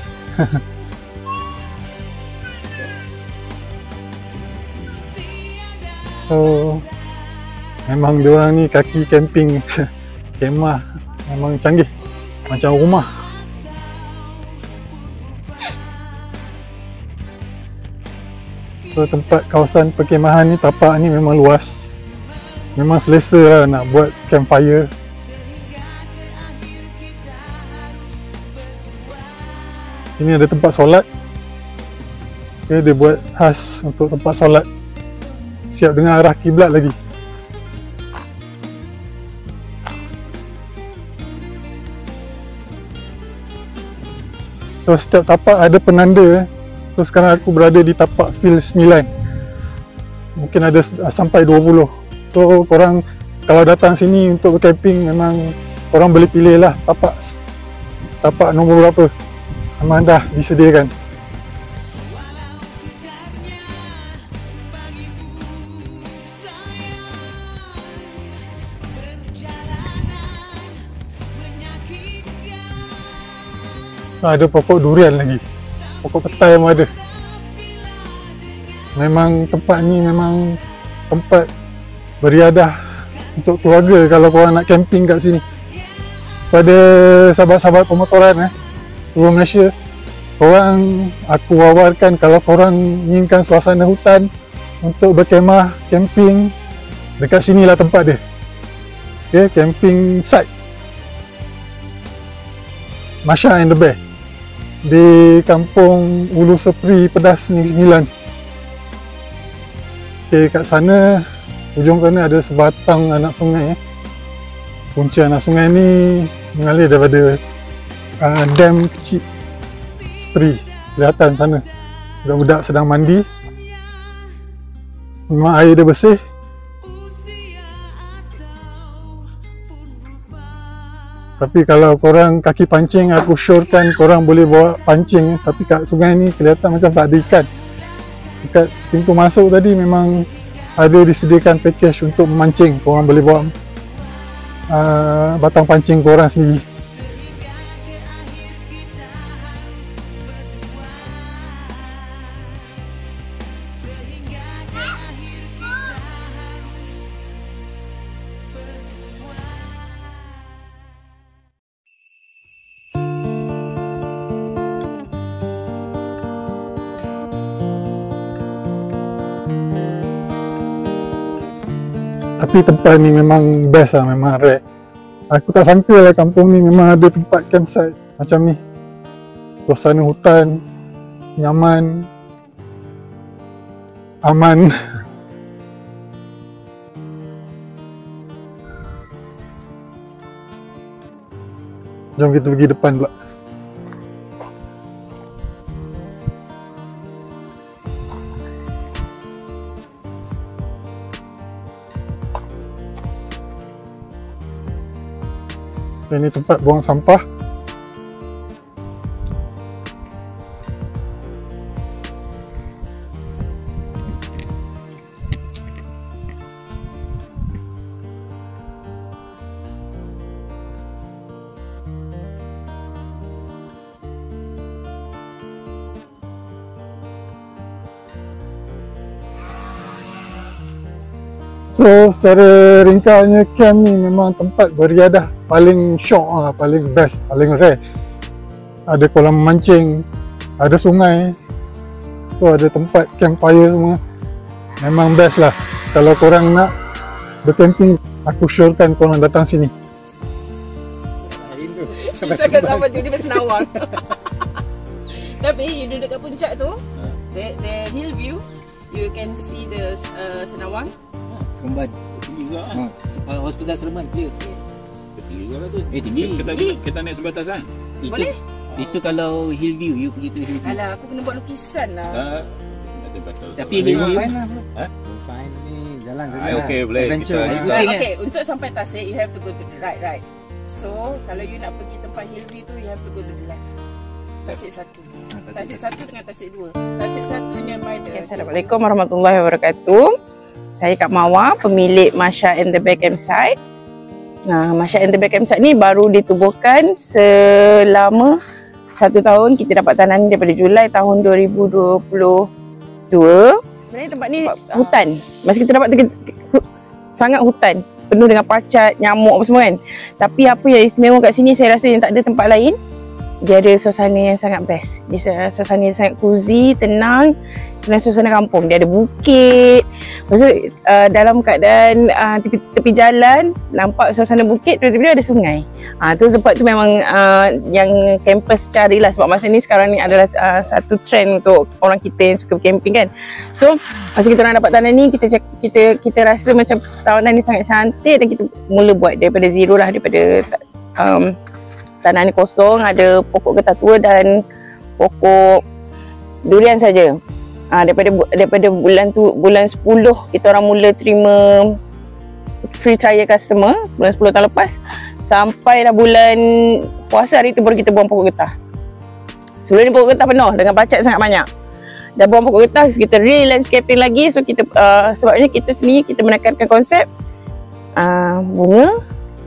So memang diorang ni kaki camping kemah memang canggih, macam rumah. So tempat kawasan perkemahan ni, tapak ni memang luas, memang selesa lah nak buat campfire. Sini ada tempat solat. Okay, dia buat khas untuk tempat solat, siap dengan arah kiblat lagi. So setiap tapak ada penanda. So sekarang aku berada di tapak field 9. Mungkin ada sampai 20. So korang kalau datang sini untuk bercamping, memang korang boleh pilih lah tapak nombor berapa. Memang dah disediakan. Ada pokok durian lagi, pokok petai pun ada. Memang tempat ni memang tempat beriadah untuk keluarga kalau korang nak camping kat sini. Pada sahabat-sahabat pemotoran seluruh Malaysia, korang, aku wawarkan kalau korang inginkan suasana hutan untuk berkemah, camping, dekat sinilah tempat dia. Okay, camping site Masha and the Bear di kampung Ulu Sepri, Pedas, Negeri 9. Okay, kat sana, ujung sana ada sebatang anak sungai. Punca anak sungai ni mengalir daripada dam kecil Sepri. Kelihatan sana budak-budak sedang mandi. Memang air dia bersih. Tapi kalau korang kaki pancing, aku syorkan korang boleh bawa pancing. Tapi kat sungai ni kelihatan macam tak ada ikan. Dekat pintu masuk tadi memang ada disediakan package untuk memancing. Korang boleh bawa batang pancing korang sendiri. Tapi tempat ni memang best lah, memang rare. Aku tak sangka lah kampung ni memang ada tempat campsite macam ni. Suasana hutan, nyaman, aman. Jom kita pergi depan pula. Ini tempat buang sampah. So secara ringkasnya camp ni memang tempat beriadah paling syok lah, paling best, paling rare. Ada kolam mancing, ada sungai, so ada tempat campfire semua. Memang best lah. Kalau korang nak bercamping, aku syorkan korang datang sini. Cakap sama tu, dia bersenawang. Tapi you duduk kat puncak tu, the hill view, you can see the Senawang. Seremban. Tinggi juga kan? Hospital Seremban clear. Tinggi juga lah tu. Tinggi. Kita naik sebatas kan? Boleh? Itu kalau hill view, you pergi tu hill view. Alah, aku kena buat lukisan lah. Tapi hill view fine ni jalan ke? Okey, boleh. Okay, untuk sampai Tasik, you have to go to the right. So, kalau you nak pergi tempat hill view tu, you have to go to the left. Tasik 1. Tasik 1 dengan Tasik 2. Tasik 1 nearby the... Assalamualaikum warahmatullahi wabarakatuh. Saya Kak Mawar, pemilik Masha and the Bear Campsite. Masha and the Bear Campsite ni baru ditubuhkan selama 1 tahun. Kita dapat tanah ni daripada Julai tahun 2022. Sebenarnya tempat ni hutan. Masa kita dapat sangat hutan, penuh dengan pacat, nyamuk apa semua kan. Tapi apa yang istimewa kat sini, saya rasa yang tak ada tempat lain, dia ada suasana yang sangat best. Dia suasana yang sangat cozy, tenang, dan suasana kampung. Dia ada bukit. Lepas tu dalam keadaan tepi jalan, nampak suasana bukit, tiba-tiba ada sungai. Tu tempat tu memang yang campers carilah, sebab masa ni sekarang ni adalah satu trend untuk orang kita yang suka camping kan. So masa kita orang dapat tanah ni, kita rasa macam tawanan ni sangat cantik, dan kita mula buat daripada zero lah, daripada tanah ni kosong, ada pokok getah tua dan pokok durian saja. Daripada bulan 10 kita orang mula terima free trial customer, bulan 10 tahun lepas, sampai dah bulan puasa hari tu baru kita buang pokok getah. Sebelum ni pokok getah penuh dengan pacat sangat banyak. Dah buang pokok getah, kita re-landscaping lagi. So kita sebabnya kita sendiri kita menekankan konsep bunga,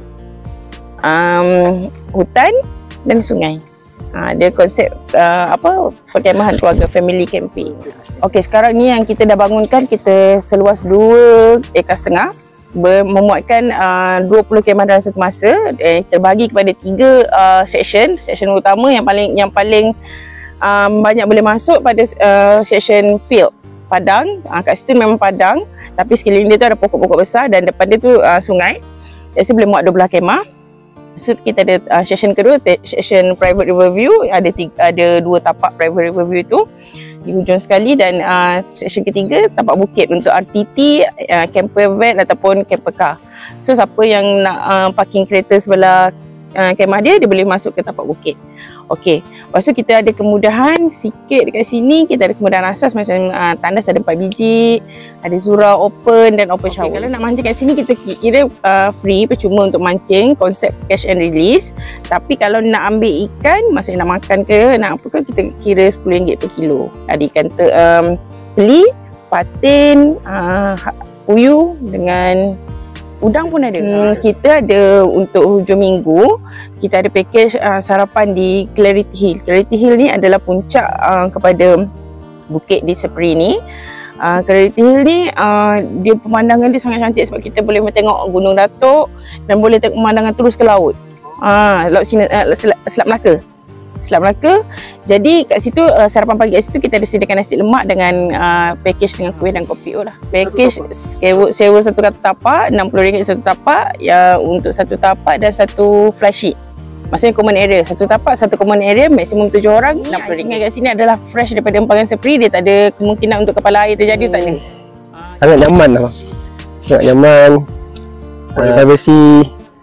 hutan dan sungai. Dia konsep perkemahan keluarga, family camping. Okey, sekarang ni yang kita dah bangunkan, kita seluas 2,5 ekar, memuatkan 20 kemah dalam satu masa. Terbagi kepada 3 section utama. Yang paling banyak boleh masuk pada section field padang. Kat situ memang padang, tapi sekeliling dia tu ada pokok-pokok besar, dan depan dia tu sungai. Jadi boleh muat 12 kemah. So kita ada section kedua, section private river view. Ada 2 tapak private river view tu di hujung sekali, dan section ketiga tapak bukit untuk RTT, camper van ataupun camper car. So siapa yang nak parking kereta sebelah kemah dia boleh masuk ke tapak bukit. Okey, lepas tu kita ada kemudahan sikit dekat sini. Kita ada kemudahan asas macam tandas ada 4 biji, ada surau open dan open shower. Kalau nak mancing kat sini, kita kira free, percuma untuk mancing, konsep catch and release. Tapi kalau nak ambil ikan, maksudnya nak makan ke, nak apa ke, kita kira RM10 per kilo. Ada ikan teli, patin, puyuh dengan udang pun ada. Kita ada untuk hujung minggu, kita ada package sarapan di Clarity Hill. Clarity Hill ni adalah puncak kepada bukit di Sepri ni. Clarity Hill ni dia pemandangan dia sangat cantik, sebab kita boleh tengok Gunung Datuk dan boleh tengok pemandangan terus ke laut. Laut Cina, Selat Melaka. Selat Melaka. Jadi kat situ sarapan pagi kat situ kita ada sediakan nasi lemak dengan package dengan kuih dan kopi lah. Package sewa satu tapak, RM60 satu tapak ya, untuk satu tapak dan satu fly sheet. Maksudnya common area, satu tapak, satu common area, maksimum 7 orang. RM60 kat sini adalah fresh daripada Empangan Sepri. Dia tak ada kemungkinan untuk kepala air terjadi, tak ada. Sangat nyaman lah. Sangat nyaman. Privacy.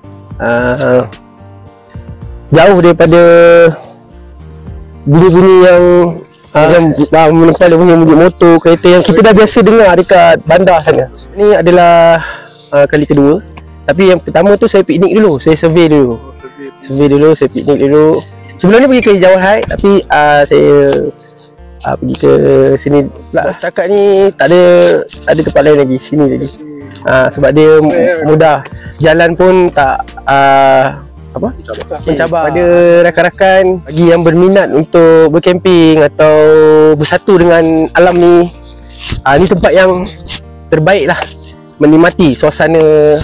Jauh daripada bunyi-bunyi yang menempat dia punya bunyi motor, kereta yang kita dah biasa dengar dekat bandar sana. Ini adalah kali kedua. Tapi yang pertama tu saya piknik dulu, saya survey dulu. Saya piknik dulu. Sebelum ni pergi ke Jawal High, tapi saya pergi ke sini pula. Setakat ni tak ada tempat lain lagi, sini lagi. Sebab dia mudah. Jalan pun tak mencabar. Pada rakan-rakan bagi yang berminat untuk berkemping atau bersatu dengan alam ni, ni tempat yang terbaik lah. Menikmati suasana,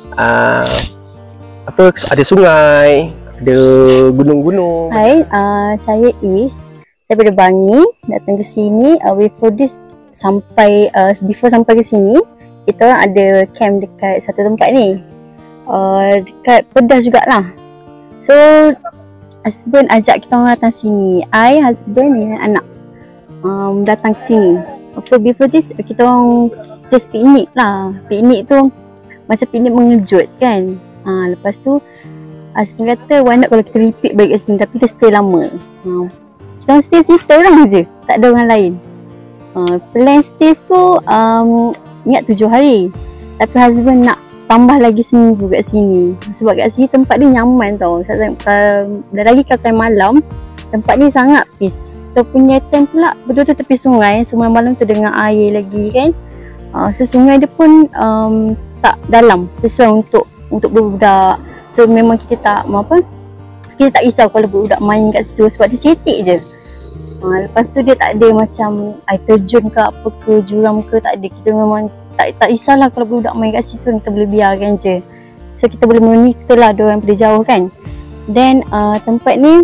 ada sungai, ada gunung-gunung. Hai, saya Is. Saya daripada Bangi, datang ke sini. Before this, before sampai ke sini, kita orang ada camp dekat satu tempat ni. Dekat Pedas jugalah. So, husband ajak kita orang datang sini. Husband dengan anak datang ke sini. So, before this, kita orang just piknik lah. Piknik tu macam piknik mengejut kan. Lepas tu, husband kata, why not kalau kita repeat balik kat sini, tapi kita stay lama. Kita orang stay sini, kita orang je. Tak ada orang lain. Plan stay tu, ingat 7 hari. Tapi husband nak tambah lagi seminggu kat sini. Sebab kat sini tempat dia nyaman tau. Dan lagi kalau time malam, tempat ni sangat peace. Kita punya tent pula betul-betul tepi sungai. Sungai malam tu dengan air lagi kan. So sungai dia pun tak dalam, sesuai untuk budak-budak. So memang kita tak kita tak risau kalau budak main kat situ sebab dia cetek je. Lepas tu dia tak ada macam air terjun ke apa ke, juram ke, tak ada. Kita memang tak risaulah kalau budak main kat situ, kita boleh biarkan je. So kita boleh monitor lah diorang daripada jauh kan. Then tempat ni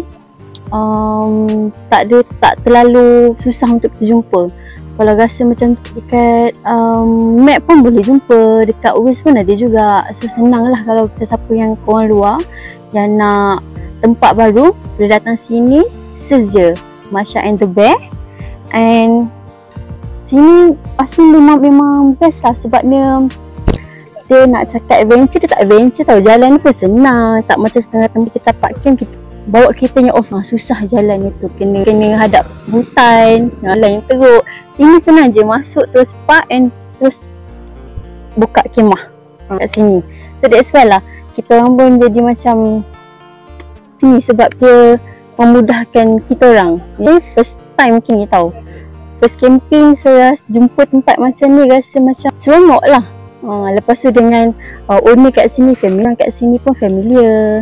tak terlalu susah untuk kita jumpa. Kalau rasa macam dekat map pun boleh jumpa, dekat Waze pun ada juga. So senang lah kalau sesiapa yang korang luar yang nak tempat baru, boleh datang sini, search je Masha and the Bear. And sini pasti memang best lah sebab dia nak cakap adventure, dia tak adventure tau. Jalan ni pun senang, tak macam setengah tempat kita park camp, kita bawa keretanya off, susah jalan itu, kena hadap hutan, jalan yang teruk. Sini senang je, masuk terus park and terus buka kemah kat sini. So that's why lah kita orang pun jadi macam sini sebab dia memudahkan kita orang. Ini first time mungkin ni tau, first camping, so jumpa tempat macam ni rasa macam seronok lah. Lepas tu dengan owner kat sini, family kat sini pun familiar.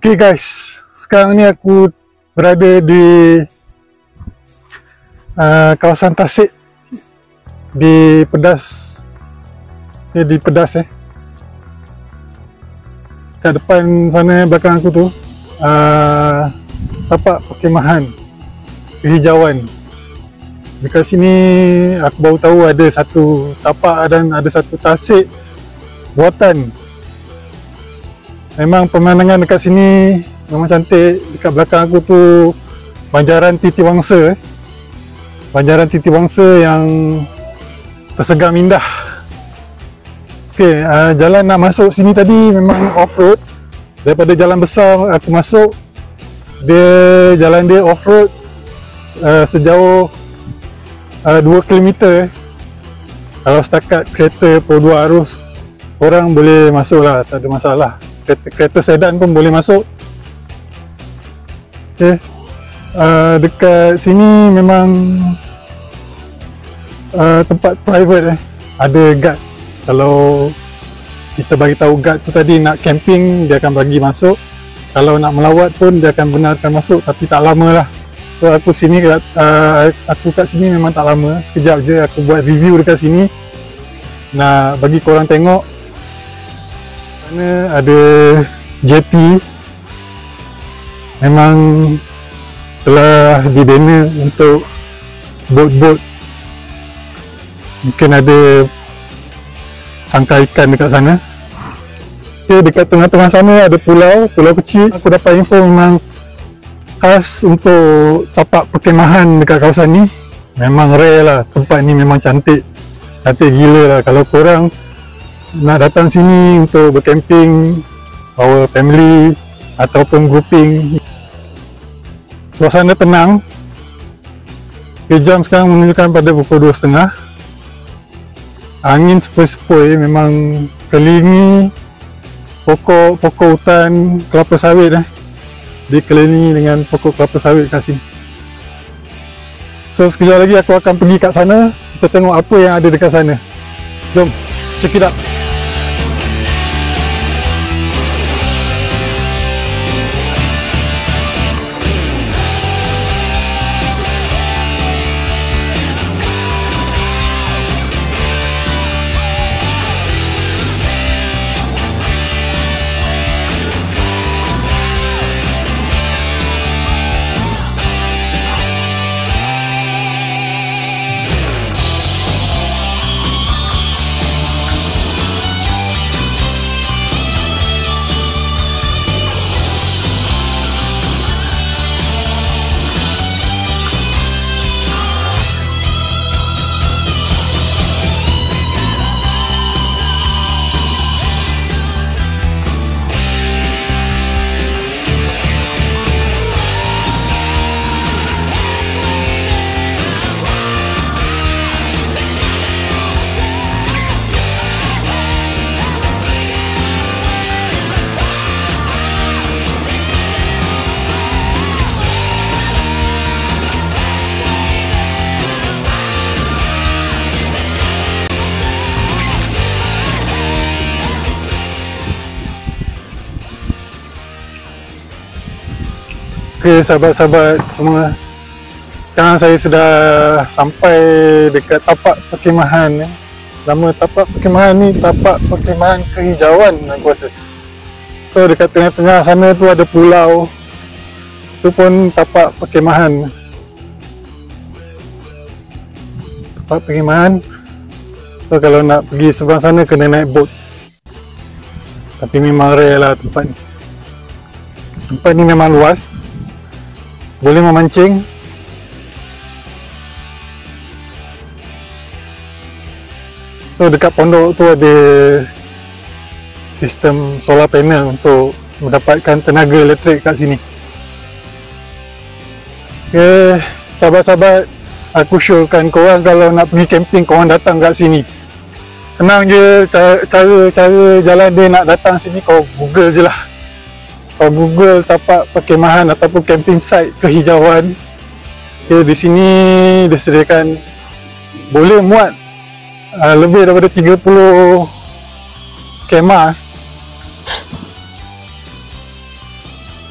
Okay guys, sekarang ni aku berada di kawasan Tasik di Pedas. Di Pedas kat depan sana belakang aku tu tapak perkemahan kehijauan. Dekat sini aku baru tahu ada satu tapak dan ada satu tasik buatan. Memang pemandangan dekat sini memang cantik. Dekat belakang aku tu Banjaran Titiwangsa. Banjaran Titiwangsa yang tersegar indah. Okey, jalan nak masuk sini tadi memang off-road. Daripada jalan besar aku masuk, jalan dia off-road sejauh 2 km. Kalau setakat kereta pukul 2 arus, orang boleh masuk lah, tak ada masalah. Kereta sedan pun boleh masuk. Okay. Dekat sini memang tempat private ada guard. Kalau kita bagi tahu guard tu tadi nak camping, dia akan bagi masuk. Kalau nak melawat pun dia akan benarkan masuk, tapi tak lama lah. So aku kat sini memang tak lama, sekejap je aku buat review dekat sini. Nak bagi korang tengok mana ada jetty. Memang telah dibina untuk bot-bot. Mungkin ada sangkar ikan dekat sana. Okay, dekat tengah-tengah sana ada pulau kecil. Aku dapat info memang khas untuk tapak perkemahan dekat kawasan ni. Memang rare lah, tempat ni memang cantik gila lah. Kalau korang nak datang sini untuk bercamping, bawa family ataupun grouping, suasana tenang. Okay, jam sekarang menunjukkan pada pukul 2.30. Angin sepoi-sepoi, memang kelilingi pokok hutan kelapa sawit dikelilingi dengan pokok kelapa sawit kat sini. So sekejap lagi aku akan pergi kat sana, kita tengok apa yang ada dekat sana. Jom, check it out. Okay, sahabat-sahabat semua, sekarang saya sudah sampai dekat tapak perkemahan. Nama tapak perkemahan ni tapak perkemahan kehijauan aku rasa. So dekat tengah-tengah sana tu ada pulau, tu pun tapak perkemahan. Tapak perkemahan. So kalau nak pergi seberang sana kena naik bot. Tapi memang rare lah tempat ni. Tempat ni memang luas, boleh memancing. So dekat pondok tu ada sistem solar panel untuk mendapatkan tenaga elektrik kat sini. Okay, sahabat-sahabat, aku showkan korang kalau nak pergi camping, korang datang kat sini. Senang je cara jalan dia nak datang sini, kau google je lah. Kau google tapak perkemahan ataupun camping site kehijauan. Okay, di sini disediakan boleh muat lebih daripada 30 kemah.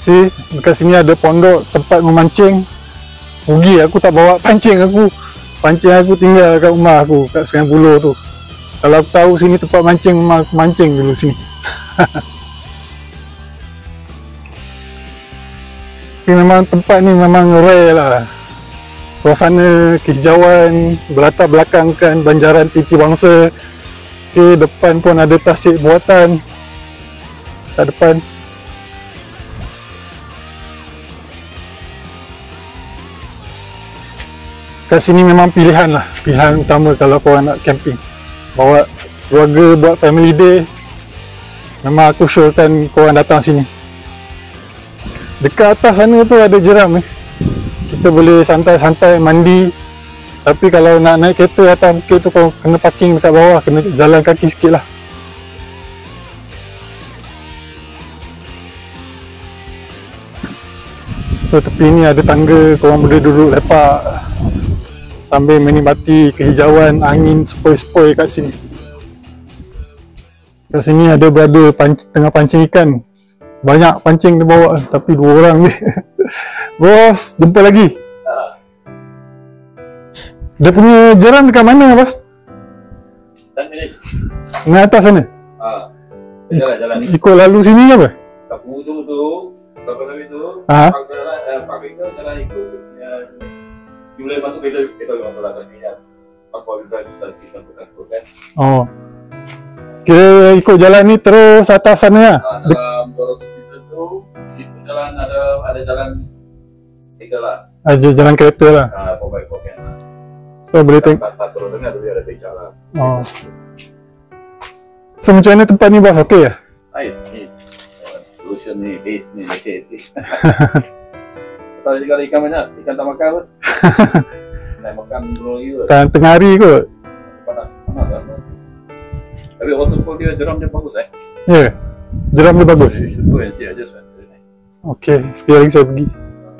See, dekat sini ada pondok tempat memancing. Rugi aku tak bawa pancing aku. Pancing aku tinggal kat rumah aku kat Sungai Buloh tu. Kalau aku tahu sini tempat mancing, memang aku mancing dulu sini. Tapi memang tempat ni memang rare lah. Suasana kehijauan, berlatar belakangkan banjaran Titi Bangsa. Okay, depan pun ada tasik buatan. Kat depan. Kat sini memang pilihan lah. Pilihan utama kalau korang nak camping. Bawa keluarga buat family day. Memang aku syorkan korang datang sini. Dekat atas sana tu ada jeram kita boleh santai-santai mandi. Tapi kalau nak naik kereta atas bukit tu kau kena parking dekat bawah, kena jalan kaki sikit lah. So tepi ni ada tangga, korang boleh duduk lepak sambil menikmati kehijauan, angin sepoi-sepoi kat sini. Kat sini ada brother tengah pancing ikan. Banyak pancing dia bawa tapi 2 orang je. Bos, jumpa lagi. Dia punya jeram dekat mana, bos? Dengan atas sana? Jalan. Ikut lalu sini ke apa? Kat hujung tu, kapal kami tu, jalan ikut. You boleh masuk kereta orang jalan kat sini kan. Apa kita susah sikit sangkut kan. Oh. Kira ikut jalan ni terus atas sana lah? Dalam 200 meter tu, itu jalan ada jalan 3 lah. Ada jalan kereta lah? 4x4 kan. So boleh tengok? Tak turun tengah tu dia ada becak lah. Oh. So macam mana tempat ni, bos? Okey lah? Nice ni. Solution ni, base ni, leceh sikit. Kalau dia ikan banyak, ikan tak makan pun. Tak makan dulu lagi pun. Tengah hari kot? Panas lah. Tapi waterfall dia, jeram dia bagus Ya, jeram dia bagus? You should go and see, I just went, very nice. Okay, sekali lagi saya pergi.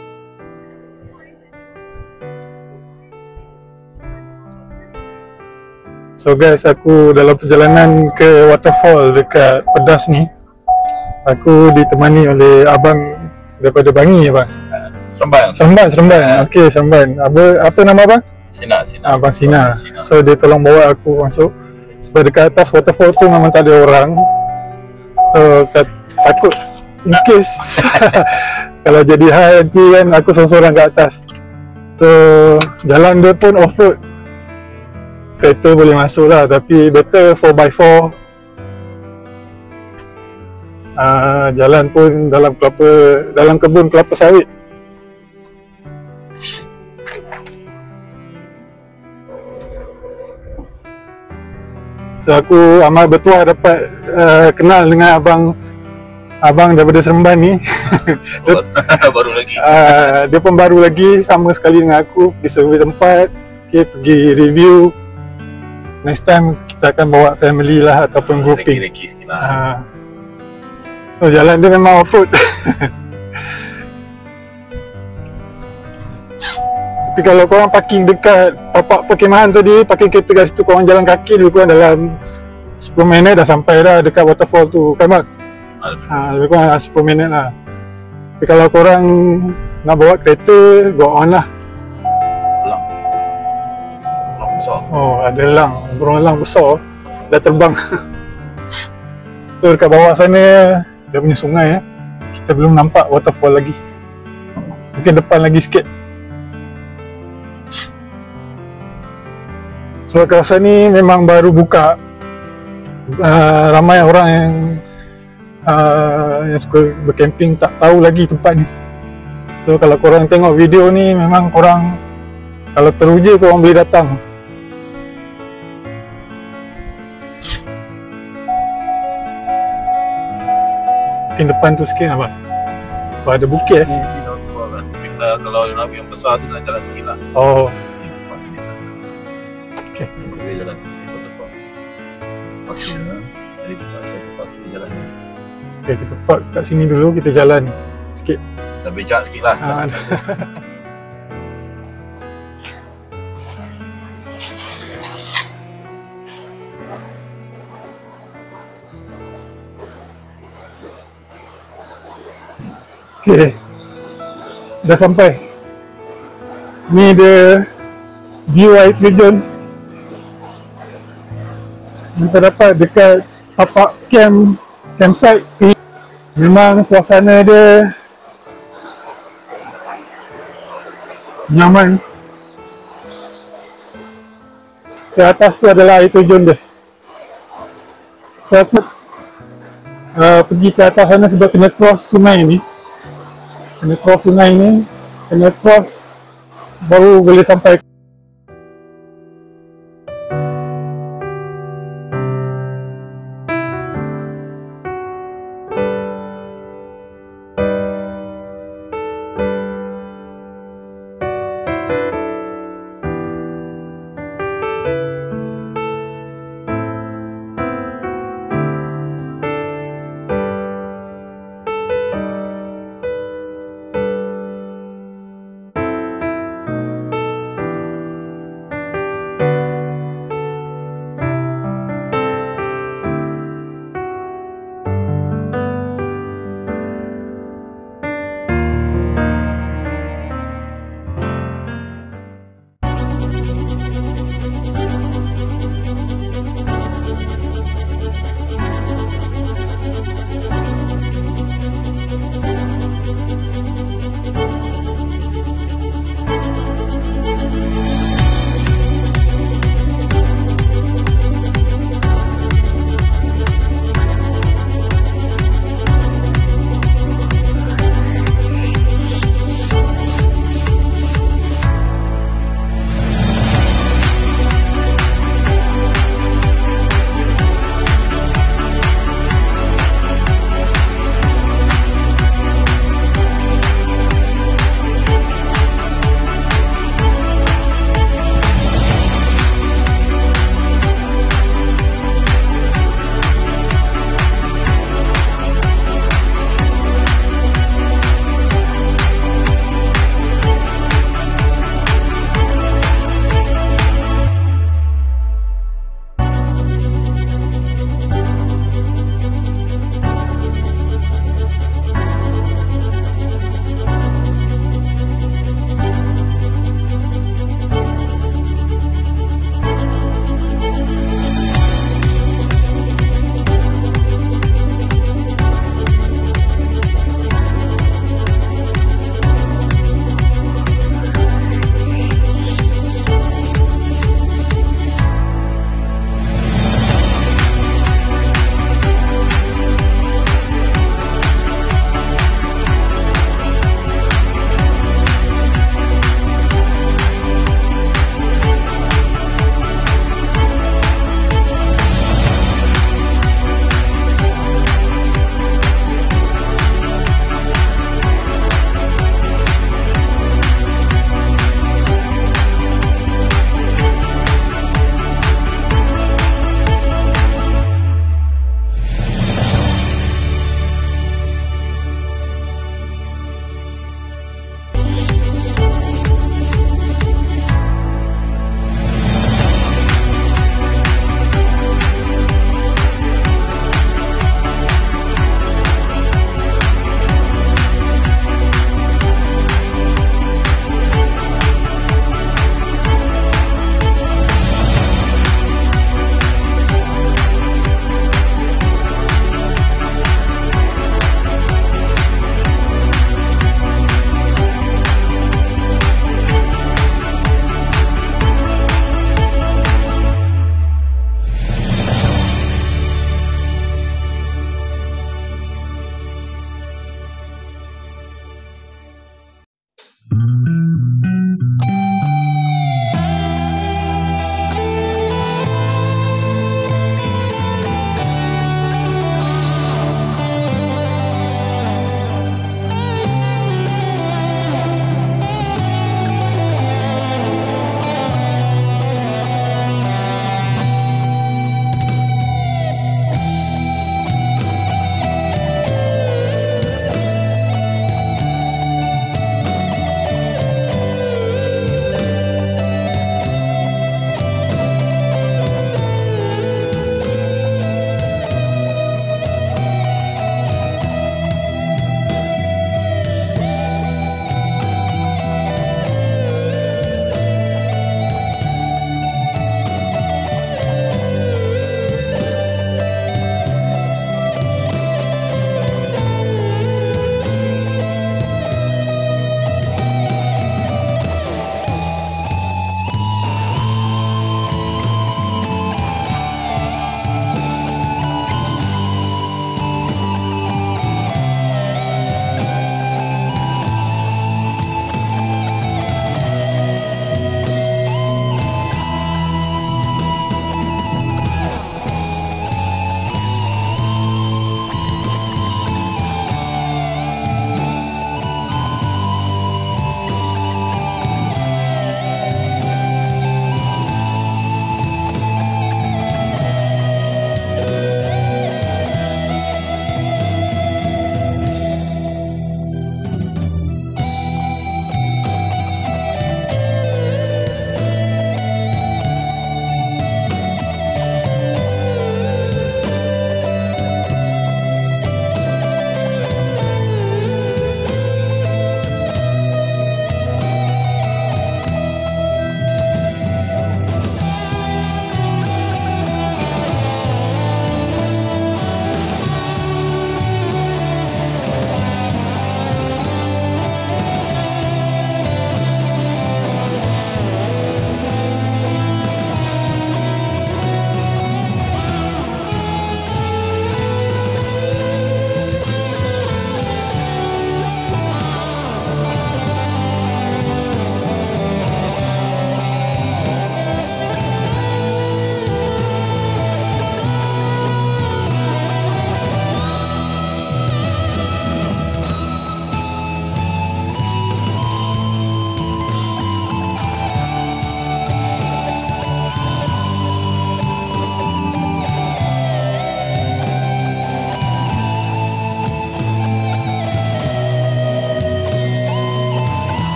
So guys, aku dalam perjalanan ke waterfall dekat Pedas ni, aku ditemani oleh abang daripada Bangi, abang? Seremban. Okey, Seremban. Apa nama abang? Sina. Abang Sina. So dia tolong bawa aku masuk. Sebab dekat atas waterfall tu memang tak ada orang. So takut in case kalau jadi hal nanti kan aku seorang-seorang kat atas. So jalan dia pun off-road. Kereta boleh masuk lah, tapi better 4x4. Jalan pun dalam kebun kelapa sawit. So aku amat bertuah dapat kenal dengan abang daripada Seremban ni. Baru lagi. Dia pun baru lagi, sama sekali dengan aku, pergi survey tempat, pergi review. Next time kita akan bawa family lah ataupun grouping. Reki sikit lah. So jalan dia memang off-road. Tapi kalau korang parking dekat tapak perkemahan tadi, parking kereta kat situ, korang jalan kaki lebih kurang dalam 10 minit dah sampai dah dekat waterfall tu, kan Mak? Lebih kurang 10 minit lah. Tapi kalau korang nak bawa kereta, go on lah. Elang besar. Oh, ada elang, burung elang besar dah terbang. So dekat bawah sana dia punya sungai kita belum nampak waterfall lagi. Mungkin depan lagi sikit. So kawasan ni memang baru buka. Ramai orang yang suka bercamping tak tahu lagi tempat ni. So kalau korang tengok video ni, memang korang kalau teruja korang boleh datang. Mungkin depan tu sikit apa? Ada bukit Kalau yang besar tu nak jalan sikit lah. Oh. Okay. Boleh jalan waterfall. Paksa lah. Jadi saya terpaksa jalan. Okay, kita park kat sini dulu, kita jalan sikit. Dah becak sikit lah. Okay, dah sampai. Ni dia view air terjun yang terdapat dekat tapak campsite. Memang suasana dia nyaman. Ke atas tu adalah air terjun dia. So aku pergi ke atas sana sebab kena cross sungai ni. Kena cross baru boleh sampai.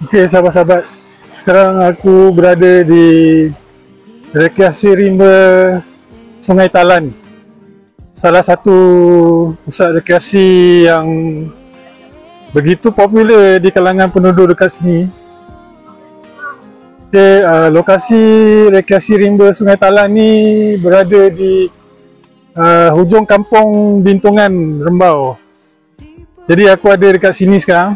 Okey sahabat-sahabat, sekarang aku berada di rekreasi rimba Sungai Talan. Salah satu pusat rekreasi yang begitu popular di kalangan penduduk dekat sini. Okay, lokasi rekreasi rimba Sungai Talan ni berada di hujung kampung Bintungan, Rembau. Jadi aku ada dekat sini sekarang.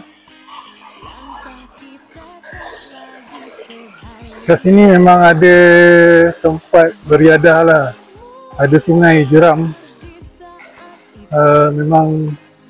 Dekat sini memang ada tempat beriadah lah. Ada sungai jeram. Memang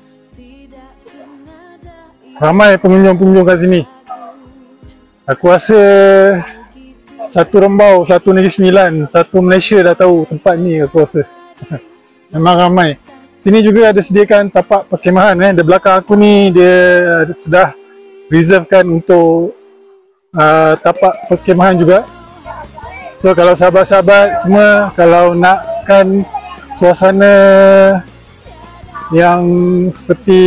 ramai pengunjung-pengunjung kat sini. Aku rasa satu Rembau, satu Negeri Sembilan, satu Malaysia dah tahu tempat ni aku rasa. Memang ramai. Sini juga ada sediakan tapak perkemahan. Di belakang aku ni dia sudah reservekan untuk tapak perkemahan juga. So kalau sahabat-sahabat semua kalau nakkan suasana yang seperti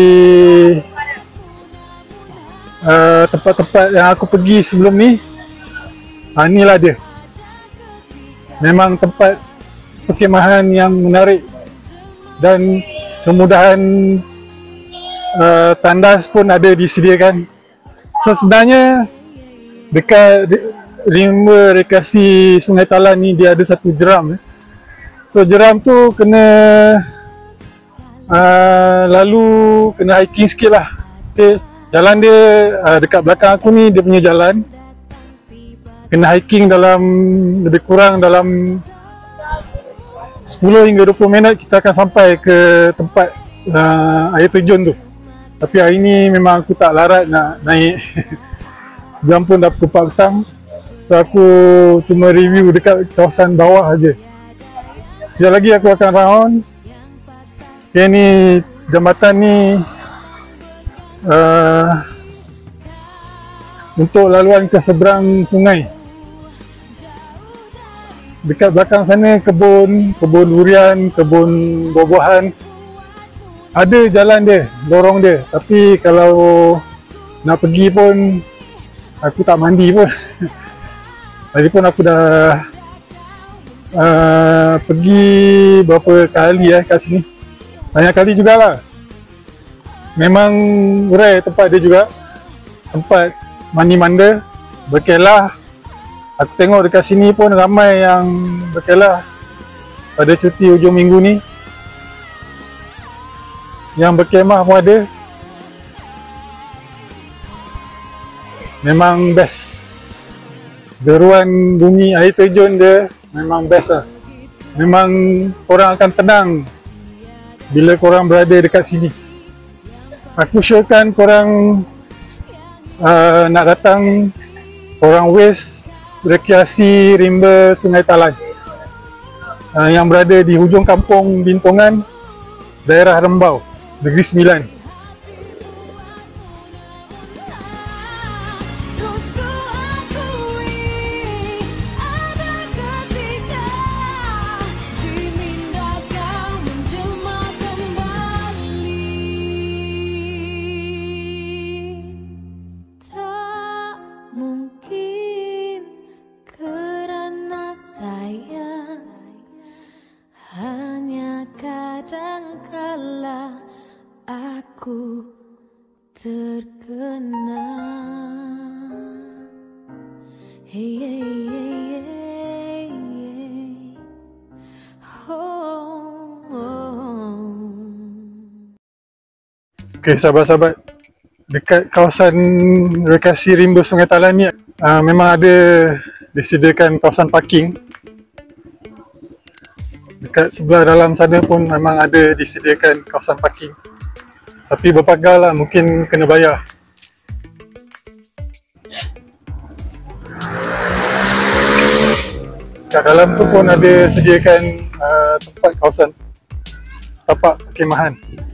tempat-tempat yang aku pergi sebelum ni, inilah dia. Memang tempat perkemahan yang menarik dan kemudahan tandas pun ada disediakan. So sebenarnya dekat rimba rekreasi Sungai Talan ni dia ada satu jeram. So jeram tu kena lalu kena hiking sikit lah. Okay. Jalan dia dekat belakang aku ni dia punya jalan. Kena hiking dalam lebih kurang dalam 10 hingga 20 minit kita akan sampai ke tempat air terjun tu. Tapi hari ni memang aku tak larat nak naik. Jam pun dah pukul 4 petang. So aku cuma review dekat kawasan bawah aja. Sekejap lagi aku akan round. Okay, ni jambatan ni untuk laluan ke seberang sungai. Dekat belakang sana kebun durian, kebun buah-buahan. Ada jalan dia, lorong dia. Tapi kalau nak pergi pun aku tak mandi pun. Lagipun aku dah pergi berapa kali kat sini. Banyak kali jugalah. Memang rare tempat dia juga. Tempat mandi manda, berkelah. Aku tengok dekat sini pun ramai yang berkelah pada cuti hujung minggu ni. Yang berkemah pun ada. Memang best. Deruan bunyi air terjun dia memang best lah. Memang korang akan tenang bila korang berada dekat sini. Aku syorkan korang nak datang, korang waste rekreasi rimba Sungai Talan yang berada di hujung kampung Bintungan, daerah Rembau, Negeri Sembilan. Kadangkala aku terkena. Hey, hey, hey, hey, hey. Oh, oh. Okay, sahabat-sahabat, dekat kawasan rekreasi rimba Sungai Talan ni memang ada disediakan kawasan parking. Dekat sebelah dalam sana pun memang ada disediakan kawasan parking. Tapi berpagar lah, mungkin kena bayar. Kat dalam tu pun ada sediakan tempat kawasan tapak perkemahan.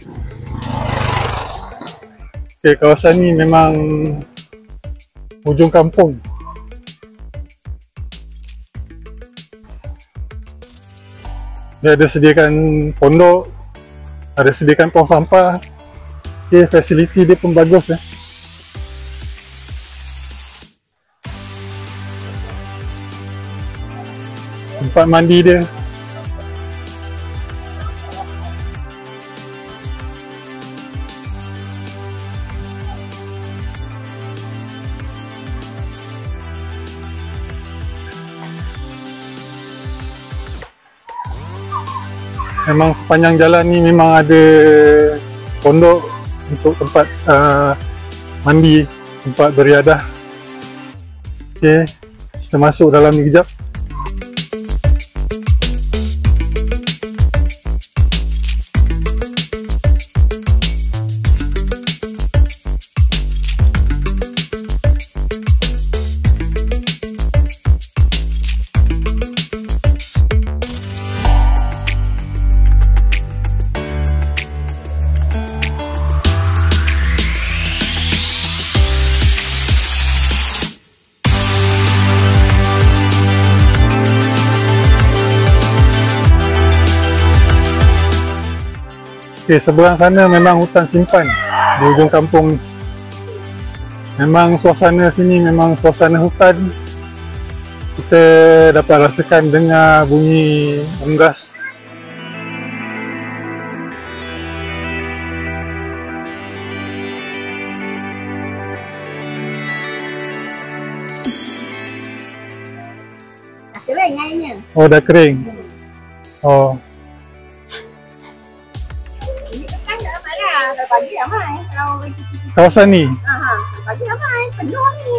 Okay, kawasan ni memang hujung kampung. Dia ada sediakan pondok, ada sediakan tong sampah. Okay, fasiliti dia pun bagus. tempat mandi dia. Memang sepanjang jalan ni memang ada pondok untuk tempat mandi, tempat beriadah. Okey, kita masuk dalam ni kejap. Okay, sebelah sana memang hutan simpan di ujung kampung. Memang suasana sini memang suasana hutan. Kita dapat rasakan dengar bunyi unggas. Kering airnya. Oh, dah kering. Oh. Pagi ramai kalau Kawasan ni? pagi ramai, penuh ni.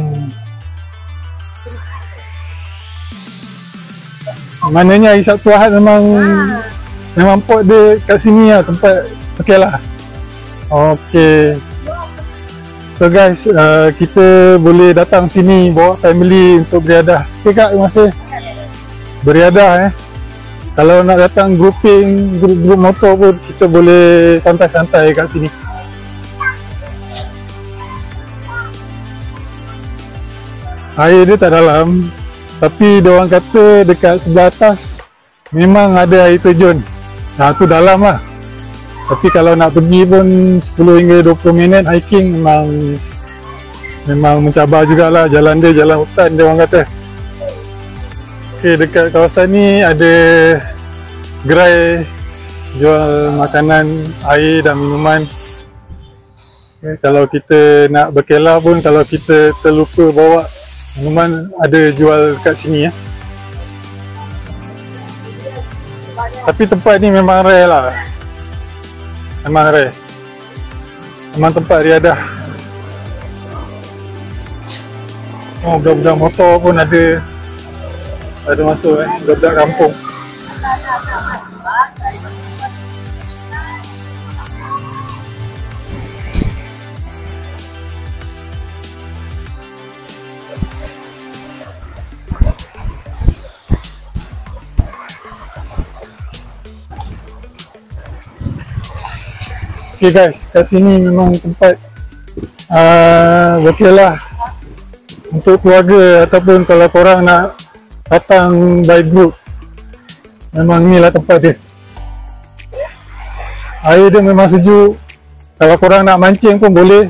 Maknanya hari Sabtu Ahad memang memang pot dia kat sini lah, tempat. Okey lah. Okey. So guys, kita boleh datang sini bawa family untuk beriadah. Okey kak, terima kasih. Beriadah Kalau nak datang grouping, grup motor pun kita boleh santai-santai kat sini. Air dia tak dalam, tapi dia orang kata dekat sebelah atas memang ada air terjun. Nah, tu dalam lah. Tapi kalau nak pergi pun 10 hingga 20 minit hiking memang mencabar jugalah. Jalan dia jalan hutan, dia orang kata. Okay, dekat kawasan ni ada gerai jual makanan, air dan minuman. Okay, kalau kita nak berkelah pun, kalau kita terlupa bawa minuman, ada jual kat sini ya. Tapi tempat ni memang rare lah. Memang rare. Memang tempat riadah. Oh, budak-budak motor pun ada masuk budak-budak kampung. Okay guys, kat sini memang tempat okey lah untuk keluarga ataupun kalau korang nak datang by group. Memang ni lah tempat dia. Air dia memang sejuk. Kalau korang nak mancing pun boleh.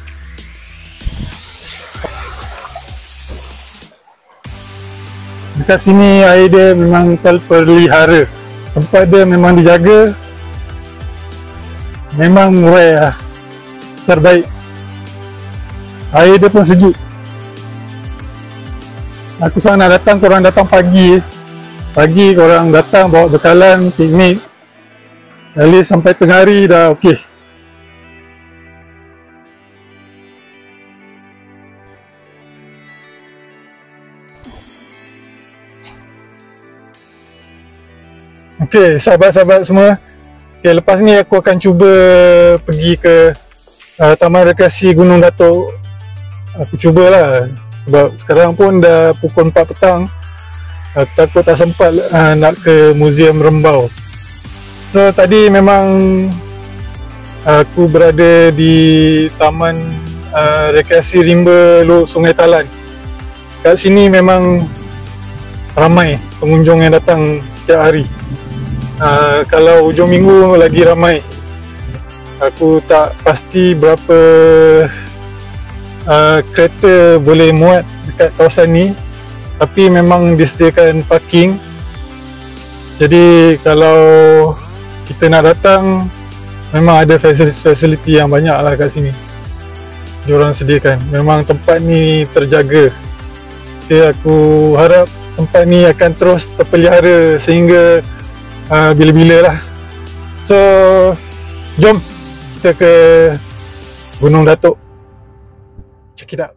Dekat sini air dia memang terpelihara. Tempat dia memang dijaga. Memang rare lah. Terbaik. Air dia pun sejuk. Aku sangat nak datang, korang datang pagi. Pagi korang datang bawa bekalan, piknik. At least sampai tengah hari dah okey. Okey, sahabat-sahabat semua. Okay, lepas ni aku akan cuba pergi ke Taman Rekreasi Gunung Datuk. Aku cubalah sebab sekarang pun dah pukul 4 petang. Aku takut tak sempat nak ke Museum Rembau. So tadi memang aku berada di Taman Rekreasi Rimba Lok Sungai Talan. Kat sini memang ramai pengunjung yang datang setiap hari. Kalau hujung minggu lagi ramai. Aku tak pasti berapa kereta boleh muat dekat kawasan ni, tapi memang disediakan parking Jadi kalau kita nak datang, memang ada fasiliti yang banyak lah kat sini. Diorang sediakan. Memang tempat ni terjaga. Jadi aku harap tempat ni akan terus terpelihara sehingga bila-bila lah. So, jom kita ke Gunung Datuk. Check it out.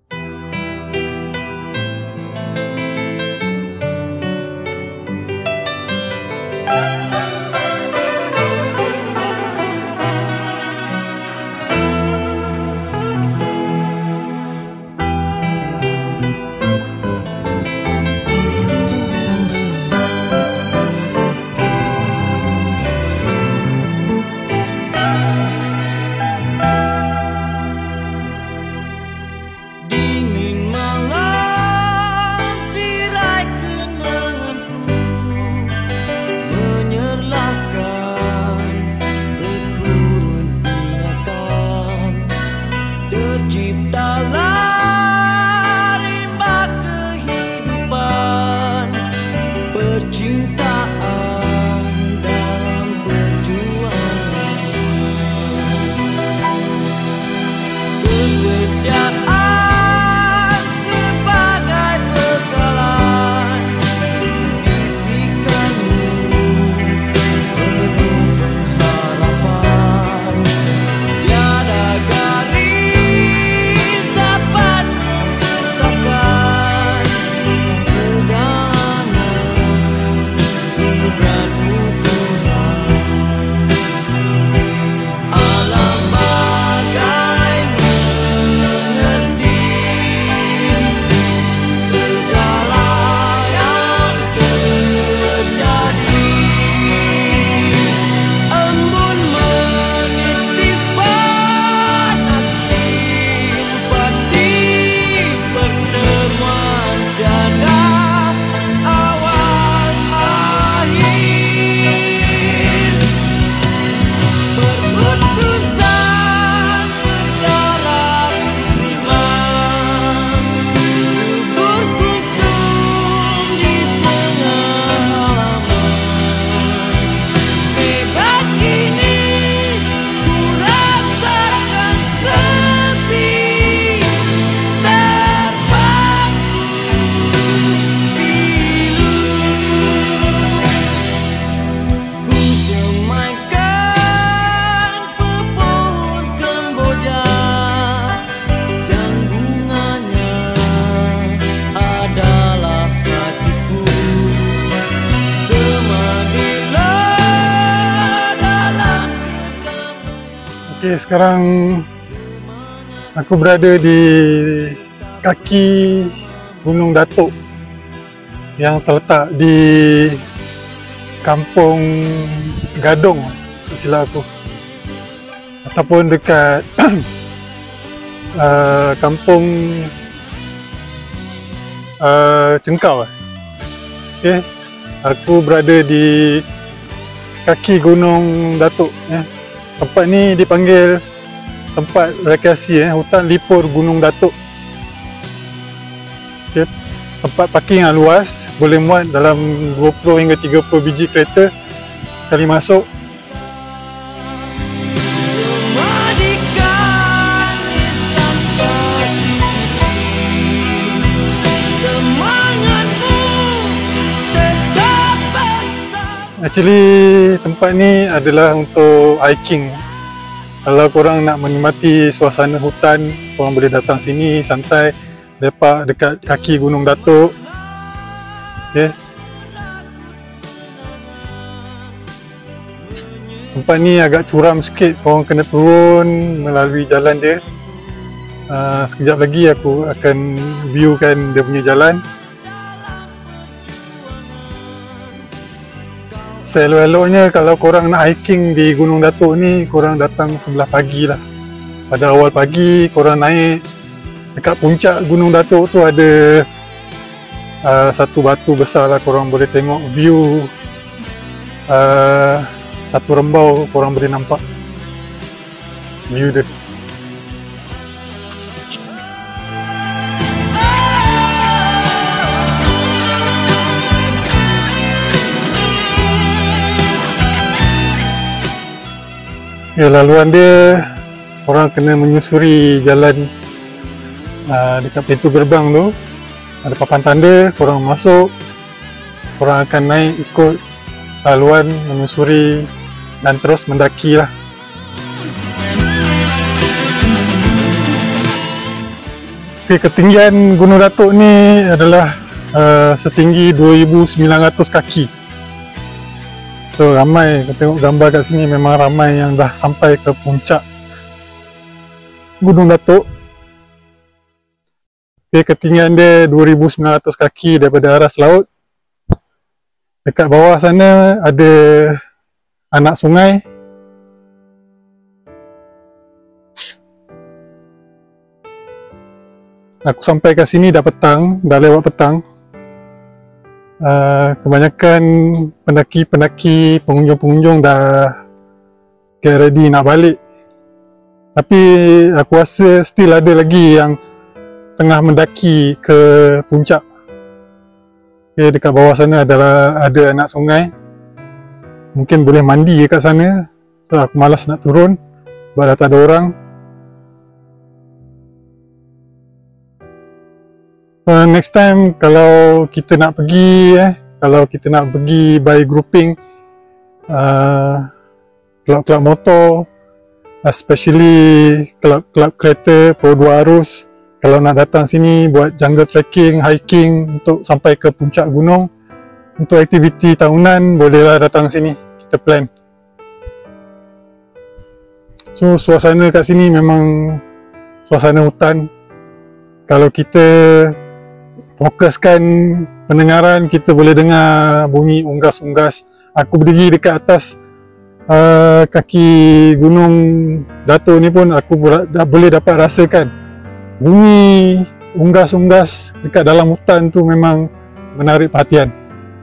Okay, sekarang aku berada di kaki Gunung Datuk yang terletak di Kampung Gadong, tak silap aku, ataupun dekat Kampung Cengkau. Okay, aku berada di kaki Gunung Datuk. Tempat ni dipanggil tempat rekreasi, hutan lipur Gunung Datuk. Okay. Tempat parking yang luas, boleh muat dalam 20 hingga 30 biji kereta sekali masuk. Actually, tempat ni adalah untuk hiking. Kalau korang nak menikmati suasana hutan, korang boleh datang sini santai, lepak dekat kaki Gunung Datuk. Okay. Tempat ni agak curam sikit, korang kena turun melalui jalan dia. Sekejap lagi aku akan viewkan dia punya jalan. Seelok-eloknya kalau korang nak hiking di Gunung Datuk ni, korang datang sebelah pagi lah. Pada awal pagi korang naik dekat puncak Gunung Datuk tu, ada satu batu besar lah, korang boleh tengok view satu rembau, korang boleh nampak view dia. Ya, laluan dia orang kena menyusuri jalan dekat pintu gerbang tu. Ada papan tanda, korang masuk, korang akan naik ikut laluan menyusuri dan terus mendaki lah. Okay, ketinggian Gunung Datuk ni adalah setinggi 2,900 kaki. So ramai, tengok gambar kat sini memang ramai yang dah sampai ke puncak Gunung Datuk. Okay, ketinggian dia 2,900 kaki daripada aras laut. Dekat bawah sana ada anak sungai. Aku sampai kat sini dah petang, dah lewat petang. Kebanyakan pendaki-pendaki, pengunjung-pengunjung dah get ready nak balik. Tapi aku rasa still ada lagi yang tengah mendaki ke puncak. Okay, dekat bawah sana ada anak sungai. Mungkin boleh mandi kat sana. So, aku malas nak turun sebab dah tak ada orang. Next time kalau kita nak pergi by grouping, kelab-kelab motor, especially kelab kereta Pro 2 arus, kalau nak datang sini buat jungle trekking, hiking untuk sampai ke puncak gunung, untuk aktiviti tahunan, bolehlah datang sini, kita plan. So suasana kat sini memang suasana hutan. Kalau kita fokuskan pendengaran, kita boleh dengar bunyi unggas-unggas. Aku berdiri dekat atas kaki Gunung Datuk ni pun aku boleh dapat rasakan bunyi unggas-unggas dekat dalam hutan tu memang menarik perhatian.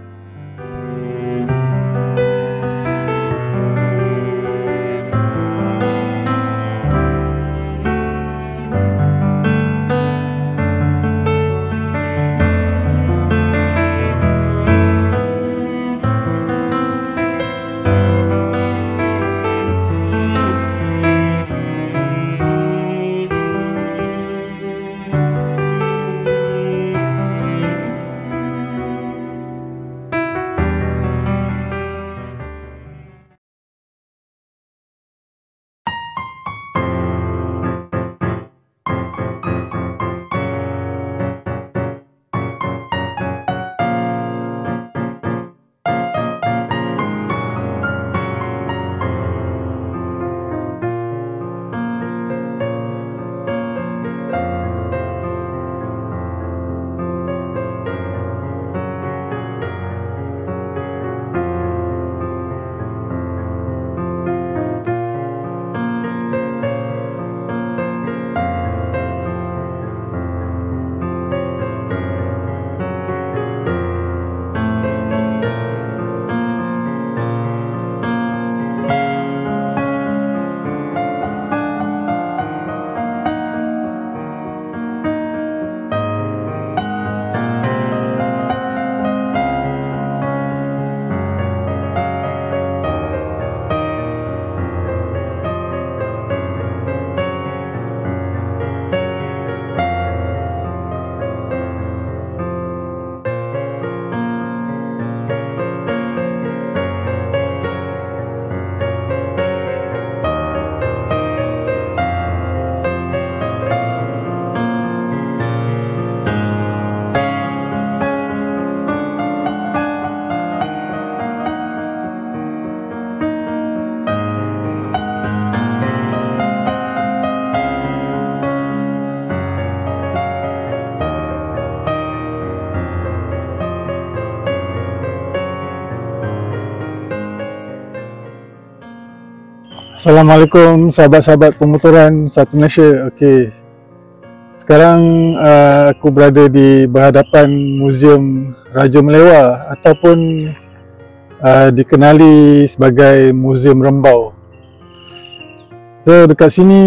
Assalamualaikum sahabat-sahabat pemotoran satu Malaysia. Okey. Sekarang aku berada di berhadapan Muzium Raja Melewa ataupun dikenali sebagai Muzium Rembau. So dekat sini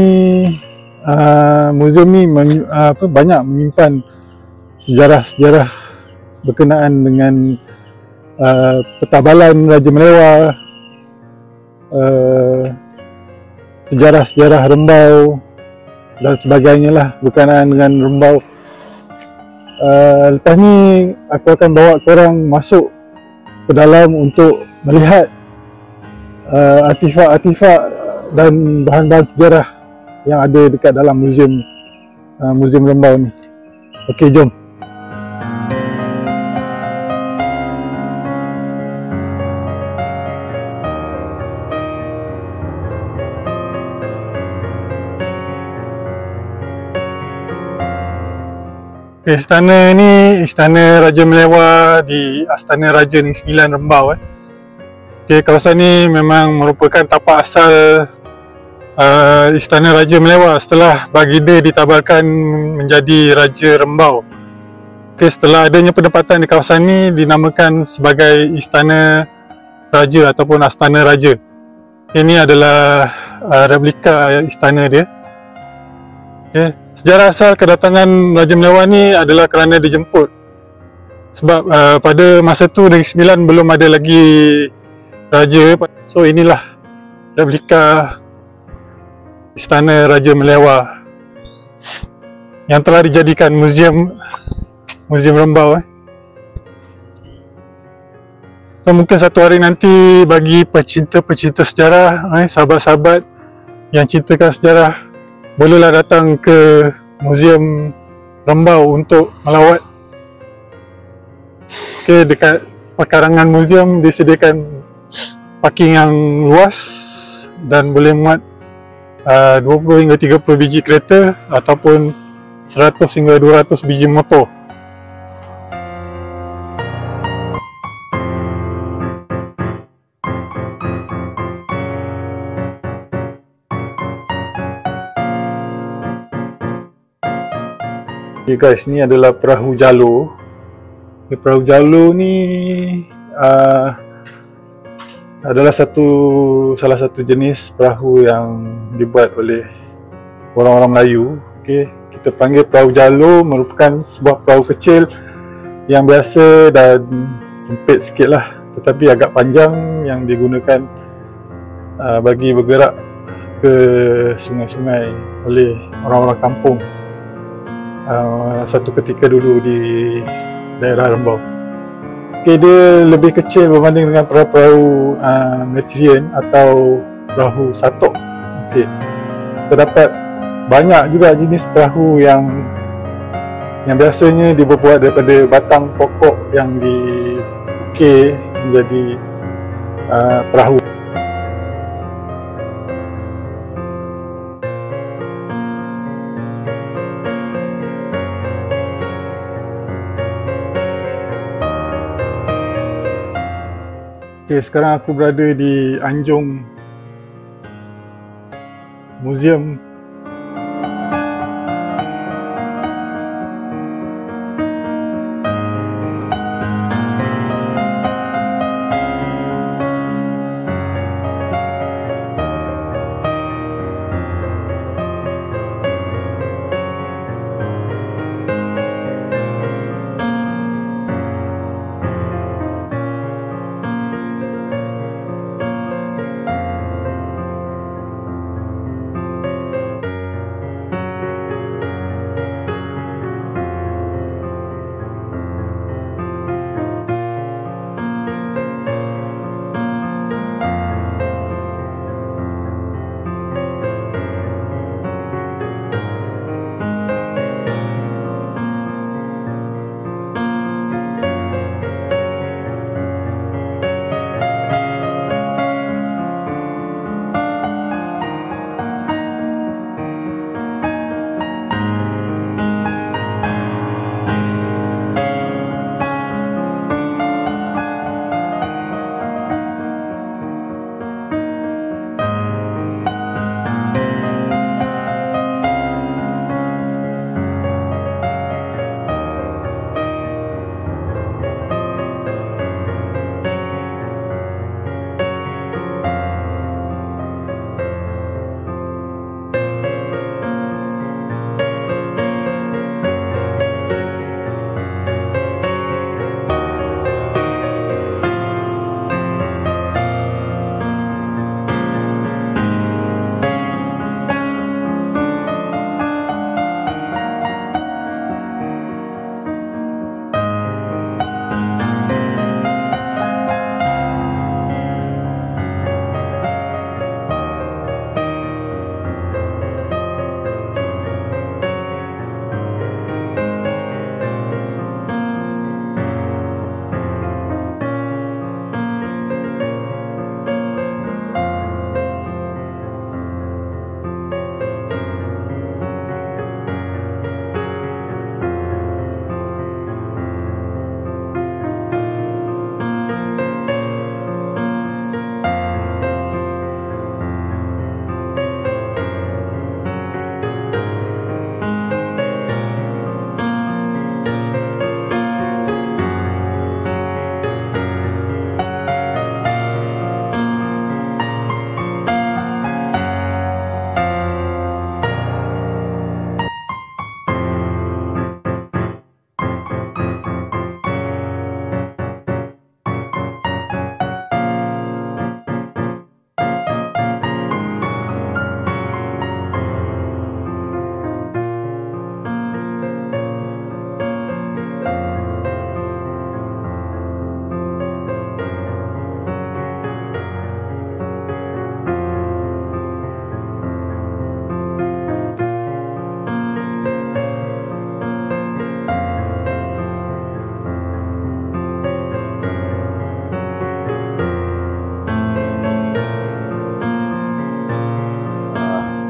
muzium ni banyak menyimpan sejarah-sejarah berkenaan dengan petabalan Raja Melewa, sejarah-sejarah Rembau dan sebagainya lah berkenaan dengan Rembau. Lepas ni aku akan bawa korang masuk ke dalam untuk melihat artifak-artifak dan bahan-bahan sejarah yang ada dekat dalam muzium Rembau ni. Okey, jom. Istana ni Istana Raja Melewah di Astana Raja Negeri Sembilan Rembau. Okay, kawasan ni memang merupakan tapak asal Istana Raja Melewah setelah baginda ditabalkan menjadi Raja Rembau. Okay, setelah adanya pendapatan di kawasan ni dinamakan sebagai Istana Raja ataupun Astana Raja. Ini adalah replika istana dia. Okay. Sejarah asal kedatangan Raja Melewah ni adalah kerana dijemput. Sebab pada masa tu Negeri Sembilan belum ada lagi raja. So inilah replika Istana Raja Melewah yang telah dijadikan Muzium Rembau. So mungkin satu hari nanti bagi pecinta-pecinta sejarah, sahabat-sahabat yang cintakan sejarah, bolehlah datang ke Muzium Rembau untuk melawat. Okay, dekat pekarangan muzium disediakan parking yang luas dan boleh muat 20 hingga 30 biji kereta ataupun 100 hingga 200 biji motor. Okay guys, ni adalah perahu jalur. Perahu jalur ni adalah salah satu jenis perahu yang dibuat oleh orang-orang Melayu. Okay, kita panggil perahu jalur, merupakan sebuah perahu kecil yang biasa dan sempit sikit lah, tetapi agak panjang yang digunakan bagi bergerak ke sungai-sungai oleh orang-orang kampung satu ketika dulu di daerah Rembau. Okay, dia lebih kecil berbanding dengan perahu Metrian atau perahu Satok. Okay. Terdapat banyak juga jenis perahu yang biasanya dibuat daripada batang pokok yang diukir menjadi perahu. Okay, sekarang aku berada di Anjung Muzium.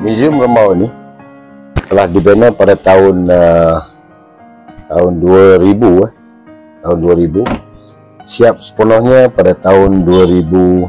Museum Rembau ni telah dibina pada tahun 2000, tahun 2000, siap sepenuhnya pada tahun 2004,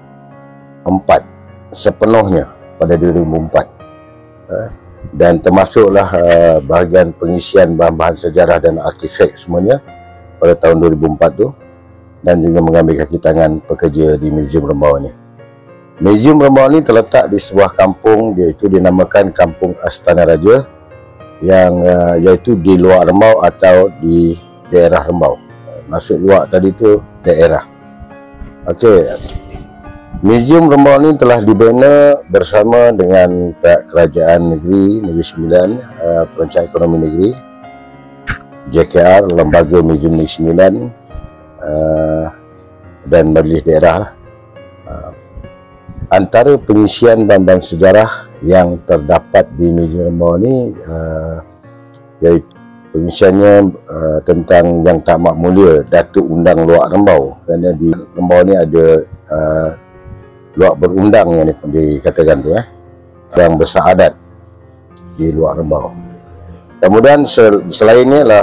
sepenuhnya pada 2004, dan termasuklah bahagian pengisian bahan-bahan sejarah dan artifak semuanya pada tahun 2004 tu, dan juga mengambil kaki tangan pekerja di Museum Rembau ni. Museum Rembau ni terletak di sebuah kampung, iaitu dinamakan Kampung Astana Raja, yang iaitu di luar Rembau atau di daerah Rembau. Maksud luar tadi tu daerah. Okey. Museum Rembau ni telah dibina bersama dengan pihak Kerajaan Negeri Sembilan, Perancangan Ekonomi Negeri, JKR, Lembaga Museum Negeri Sembilan, dan Majlis Daerah. Antara pengisian bahan-bahan sejarah yang terdapat di Museum Rembau ni, iaitu pengisiannya tentang Yang Tak Mak Mulia Datuk Undang Luak Rembau, kerana di Rembau ni ada luak berundang yang dikatakan tu, yang bersaadat di Luak Rembau. Kemudian selainnya lah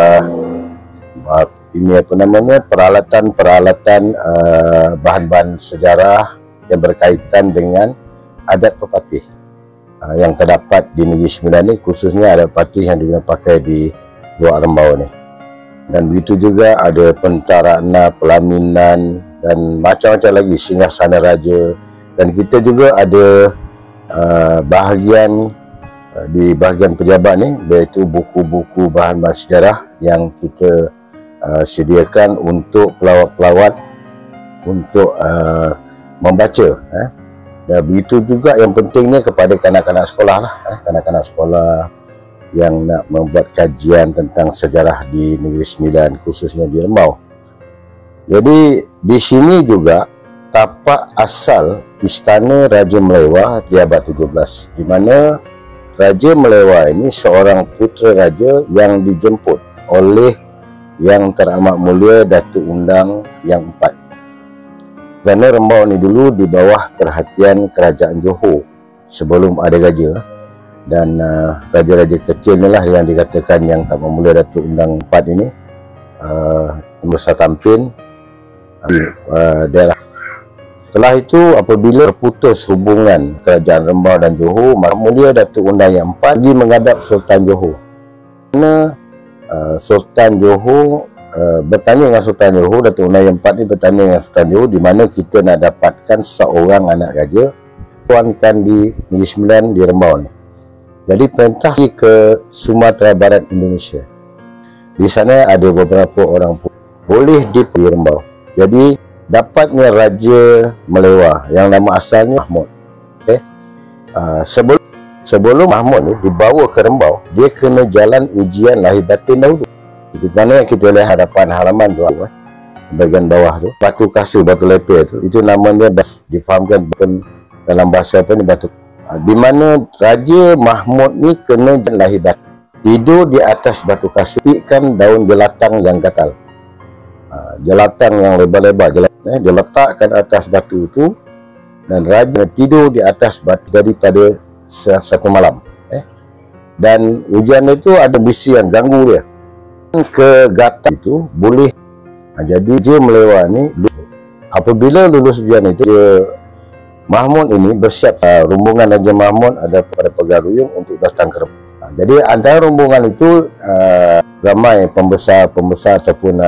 ini apa namanya, peralatan bahan-bahan sejarah yang berkaitan dengan adat pepatih yang terdapat di Negeri Sembilan ni, khususnya adat pepatih yang dipakai di Luak Rembau ni. Dan begitu juga ada pentarana, pelaminan dan macam-macam lagi, singgahsana raja. Dan kita juga ada bahagian di bahagian pejabat ni, iaitu buku-buku bahan-bahan sejarah yang kita sediakan untuk pelawat-pelawat untuk membaca. Dan begitu juga yang pentingnya kepada kanak-kanak sekolah lah, kanak-kanak sekolah yang nak membuat kajian tentang sejarah di Negeri Sembilan, khususnya di Rembau. Jadi di sini juga tapak asal Istana Raja Melewah di abad 17, di mana Raja Melewah ini seorang putera raja yang dijemput oleh Yang Teramat Mulia Datuk Undang yang 4. Kerana Rembau ni dulu di bawah perhatian Kerajaan Johor sebelum ada raja, dan raja-raja kecil ni lah yang dikatakan Yang Tak Mak Mulia Datuk Undang 4 ini membesar tampin di daerah. Setelah itu, apabila terputus hubungan Kerajaan Rembau dan Johor, Mak Mulia Datuk Undang yang 4 pergi menghadap Sultan Johor. Kerana Sultan Johor bertanya dengan Sultan Johor, Datuk Undang yang 4 ni bertanya dengan Sultan Johor, di mana kita nak dapatkan seorang anak raja tuankan di Negeri Sembilan di Rembau ni. Jadi perintah ke Sumatera Barat Indonesia. Di sana ada beberapa orang pun boleh di Rembau. Jadi dapatnya Raja Melewah yang nama asalnya Mahmud. Sebelum Mahmud ni dibawa ke Rembau, dia kena jalan ujian lahir batin dahulu. Di mana kita lihat hadapan halaman tu, bahagian bawah tu, batu kasa, batu lepir tu, itu namanya difahamkan dalam bahasa apa ni, batu. Di mana Raja Mahmud ni kena jalan lahir batin, tidur di atas batu kasa, pikkan daun jelatang yang gatal. Jelatang yang lebar-lebar, dia letakkan atas batu tu, dan raja tidur di atas batu daripada satu malam. Dan ujian itu ada bisi yang ganggu dia. Kegatan itu boleh. Jadi Raja Melewah ni apabila lulus ujian itu, Mahmud ini bersiap. Rombongan Raja Mahmud ada pada Pegaruyung untuk datang ke Rembau. Jadi antara rombongan itu ramai pembesar-pembesar ataupun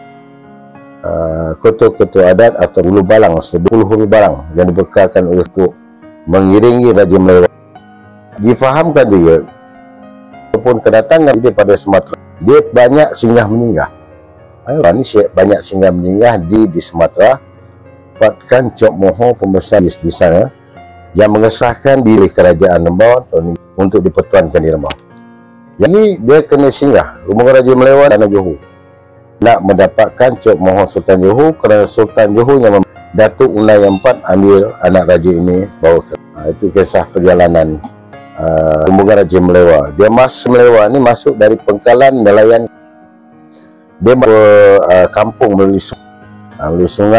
ketua-ketua adat atau hulu balang, 10 hulu balang yang dibekalkan untuk mengiringi Raja Melewah. Difahamkan juga walaupun kedatangan dia pada Sumatera, dia banyak singgah menginggah. Ini banyak singgah menginggah di Sumatera. Dapatkan Cok Moho pembesar di sana yang mengesahkan diri Kerajaan Rembau untuk dipertuankan di Rembau. Jadi dia kena singgah rombongan Raja Melewah dan Johor nak mendapatkan Cok Moho Sultan Johor, kerana Sultan Johor yang Datuk Undang yang 4 ambil anak raja ini bawa ke. Itu kisah perjalanan rombongan Raja Melewah. Dia Melewah ni masuk dari Pengkalan nelayan. Dia kampung melalui sungai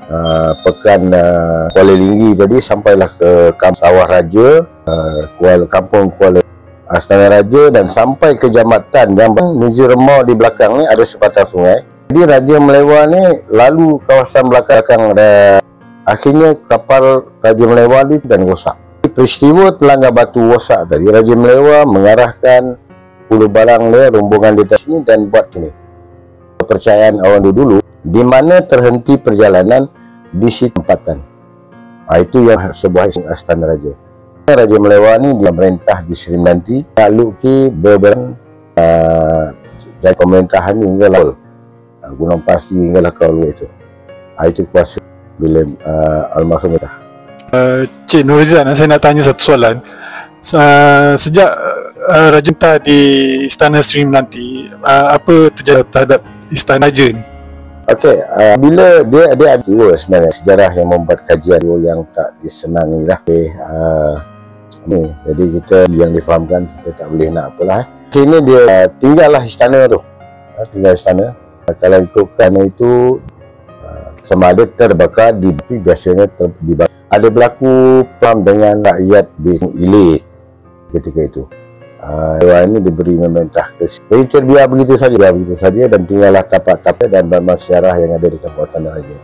Pekan Kuala Linggi tadi sampailah ke Sawah Raja, Kampung Kuala Astana Raja, dan sampai ke Jambatan yang Museum Remau di belakang ni ada sepadan sungai. Jadi Raja Melewah ni lalu kawasan belakang dan akhirnya kapal Raja Melewah ni dan rosak. Peristiwa Telangga Batu rosak tadi, Raja Melewah mengarahkan Pulau Balang dia, rombongan di atas sini dan buat sini. Kepercayaan orang dulu di mana terhenti perjalanan di situ tempatan. Itu yang sebuah Astana Raja. Raja Melewah ni dia merintah di Sri Menanti, taluki beberapa dari pemerintahan hingga laul Gunung Pasti hingga Kaulu itu. Itu kuasa bila almarhum itu. Cik Nurizan, saya nak tanya satu soalan. Sejak Raja Mentah di Istana Sri Menanti, apa terjadi terhadap Istana Raja ni? Okey, bila dia ada sebenarnya sejarah yang membuat kajian yang tak disenangi lah. Ni, jadi kita yang difahamkan kita tak boleh nak apalah. Akhirnya dia tinggallah istana tu. Tinggal istana. Kalau ikutkan itu sama ada terbakar tapi biasanya dibakar. Ada berlaku perang dengan rakyat di Ilir ketika itu. Ini diberi memerintah ke sini. Jadi terbiar begitu saja dan tinggallah kapal-kapal dan barang sejarah yang ada di kawasan Raja.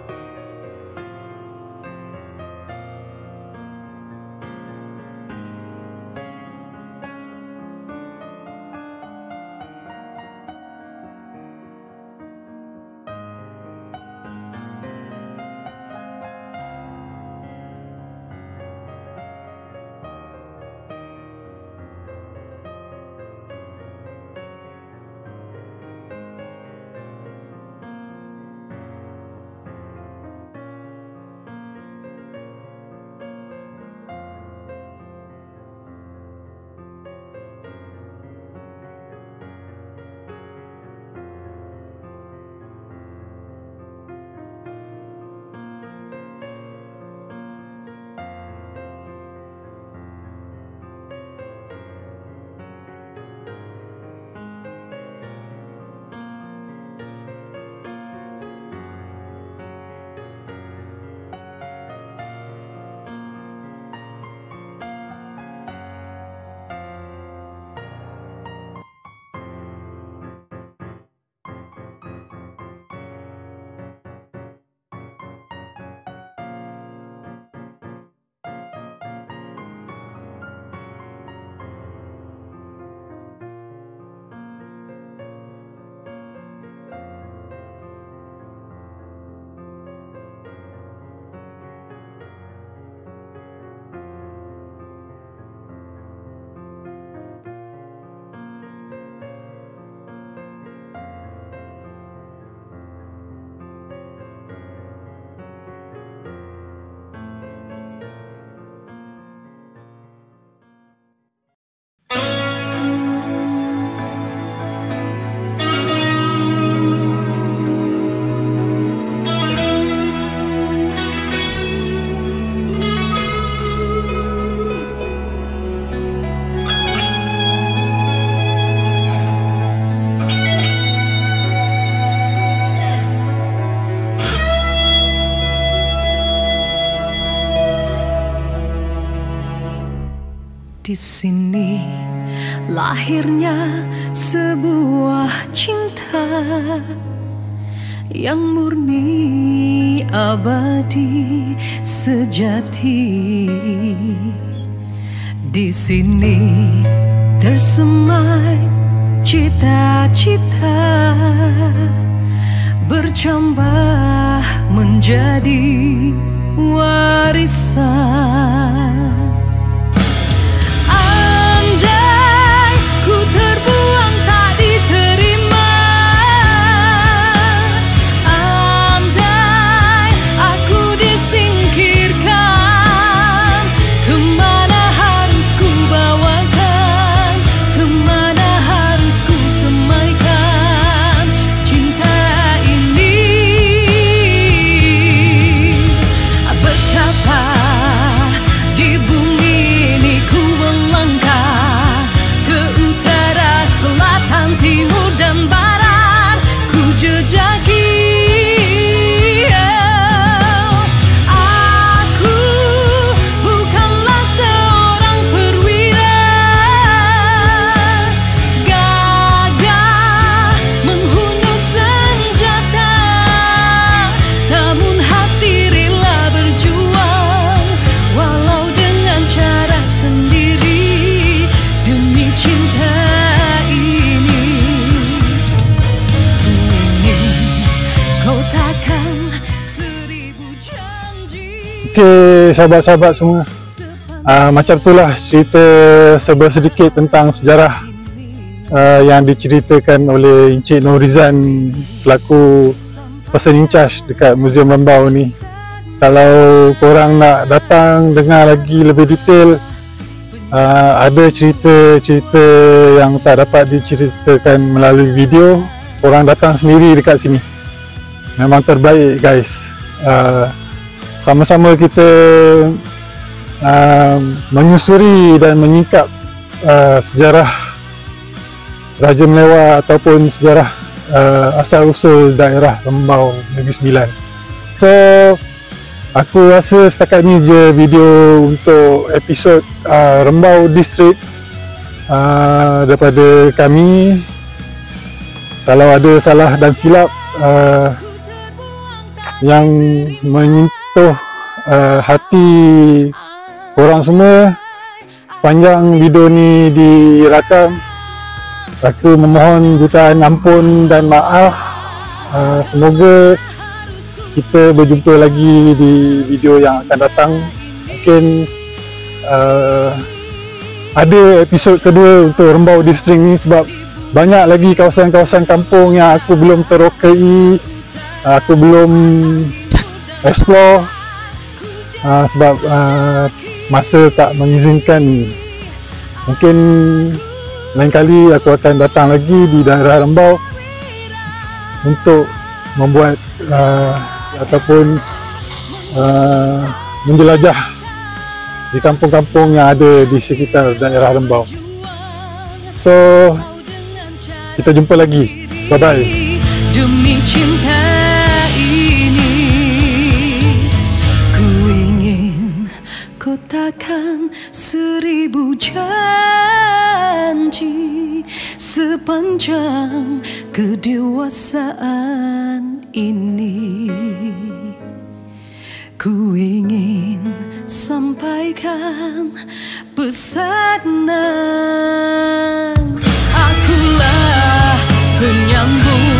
Di sini lahirnya sebuah cinta yang murni, abadi, sejati. Di sini tersemai cita-cita bercambah menjadi warisan. Di bumi Okay, sahabat-sahabat semua, macam itulah cerita sedikit tentang sejarah yang diceritakan oleh Encik Norizan selaku person in charge dekat Museum Rembau ni. Kalau korang nak datang dengar lagi lebih detail, ada cerita-cerita yang tak dapat diceritakan melalui video, korang datang sendiri dekat sini. Memang terbaik guys. Sama-sama kita menyusuri dan menyingkap sejarah Raja Melewar ataupun sejarah asal-usul daerah Rembau Negeri Sembilan. So, aku rasa setakat ni je video untuk episod Rembau District daripada kami. Kalau ada salah dan silap yang menyentuh hati korang semua, panjang video ni dirakam, aku memohon jutaan ampun dan maaf. Semoga kita berjumpa lagi di video yang akan datang. Mungkin ada episod kedua untuk Rembau District ni sebab banyak lagi kawasan-kawasan kampung yang aku belum terokai, aku belum explore sebab masa tak mengizinkan. Mungkin lain kali aku akan datang lagi di daerah Rembau untuk membuat ataupun menjelajah di kampung-kampung yang ada di sekitar daerah Rembau. So, kita jumpa lagi. Bye-bye. Demi cinta ini, ku ingin kotakan 1000 janji sepanjang kedewasaan ini. Ku ingin sampaikan pesanan, akulah penyambung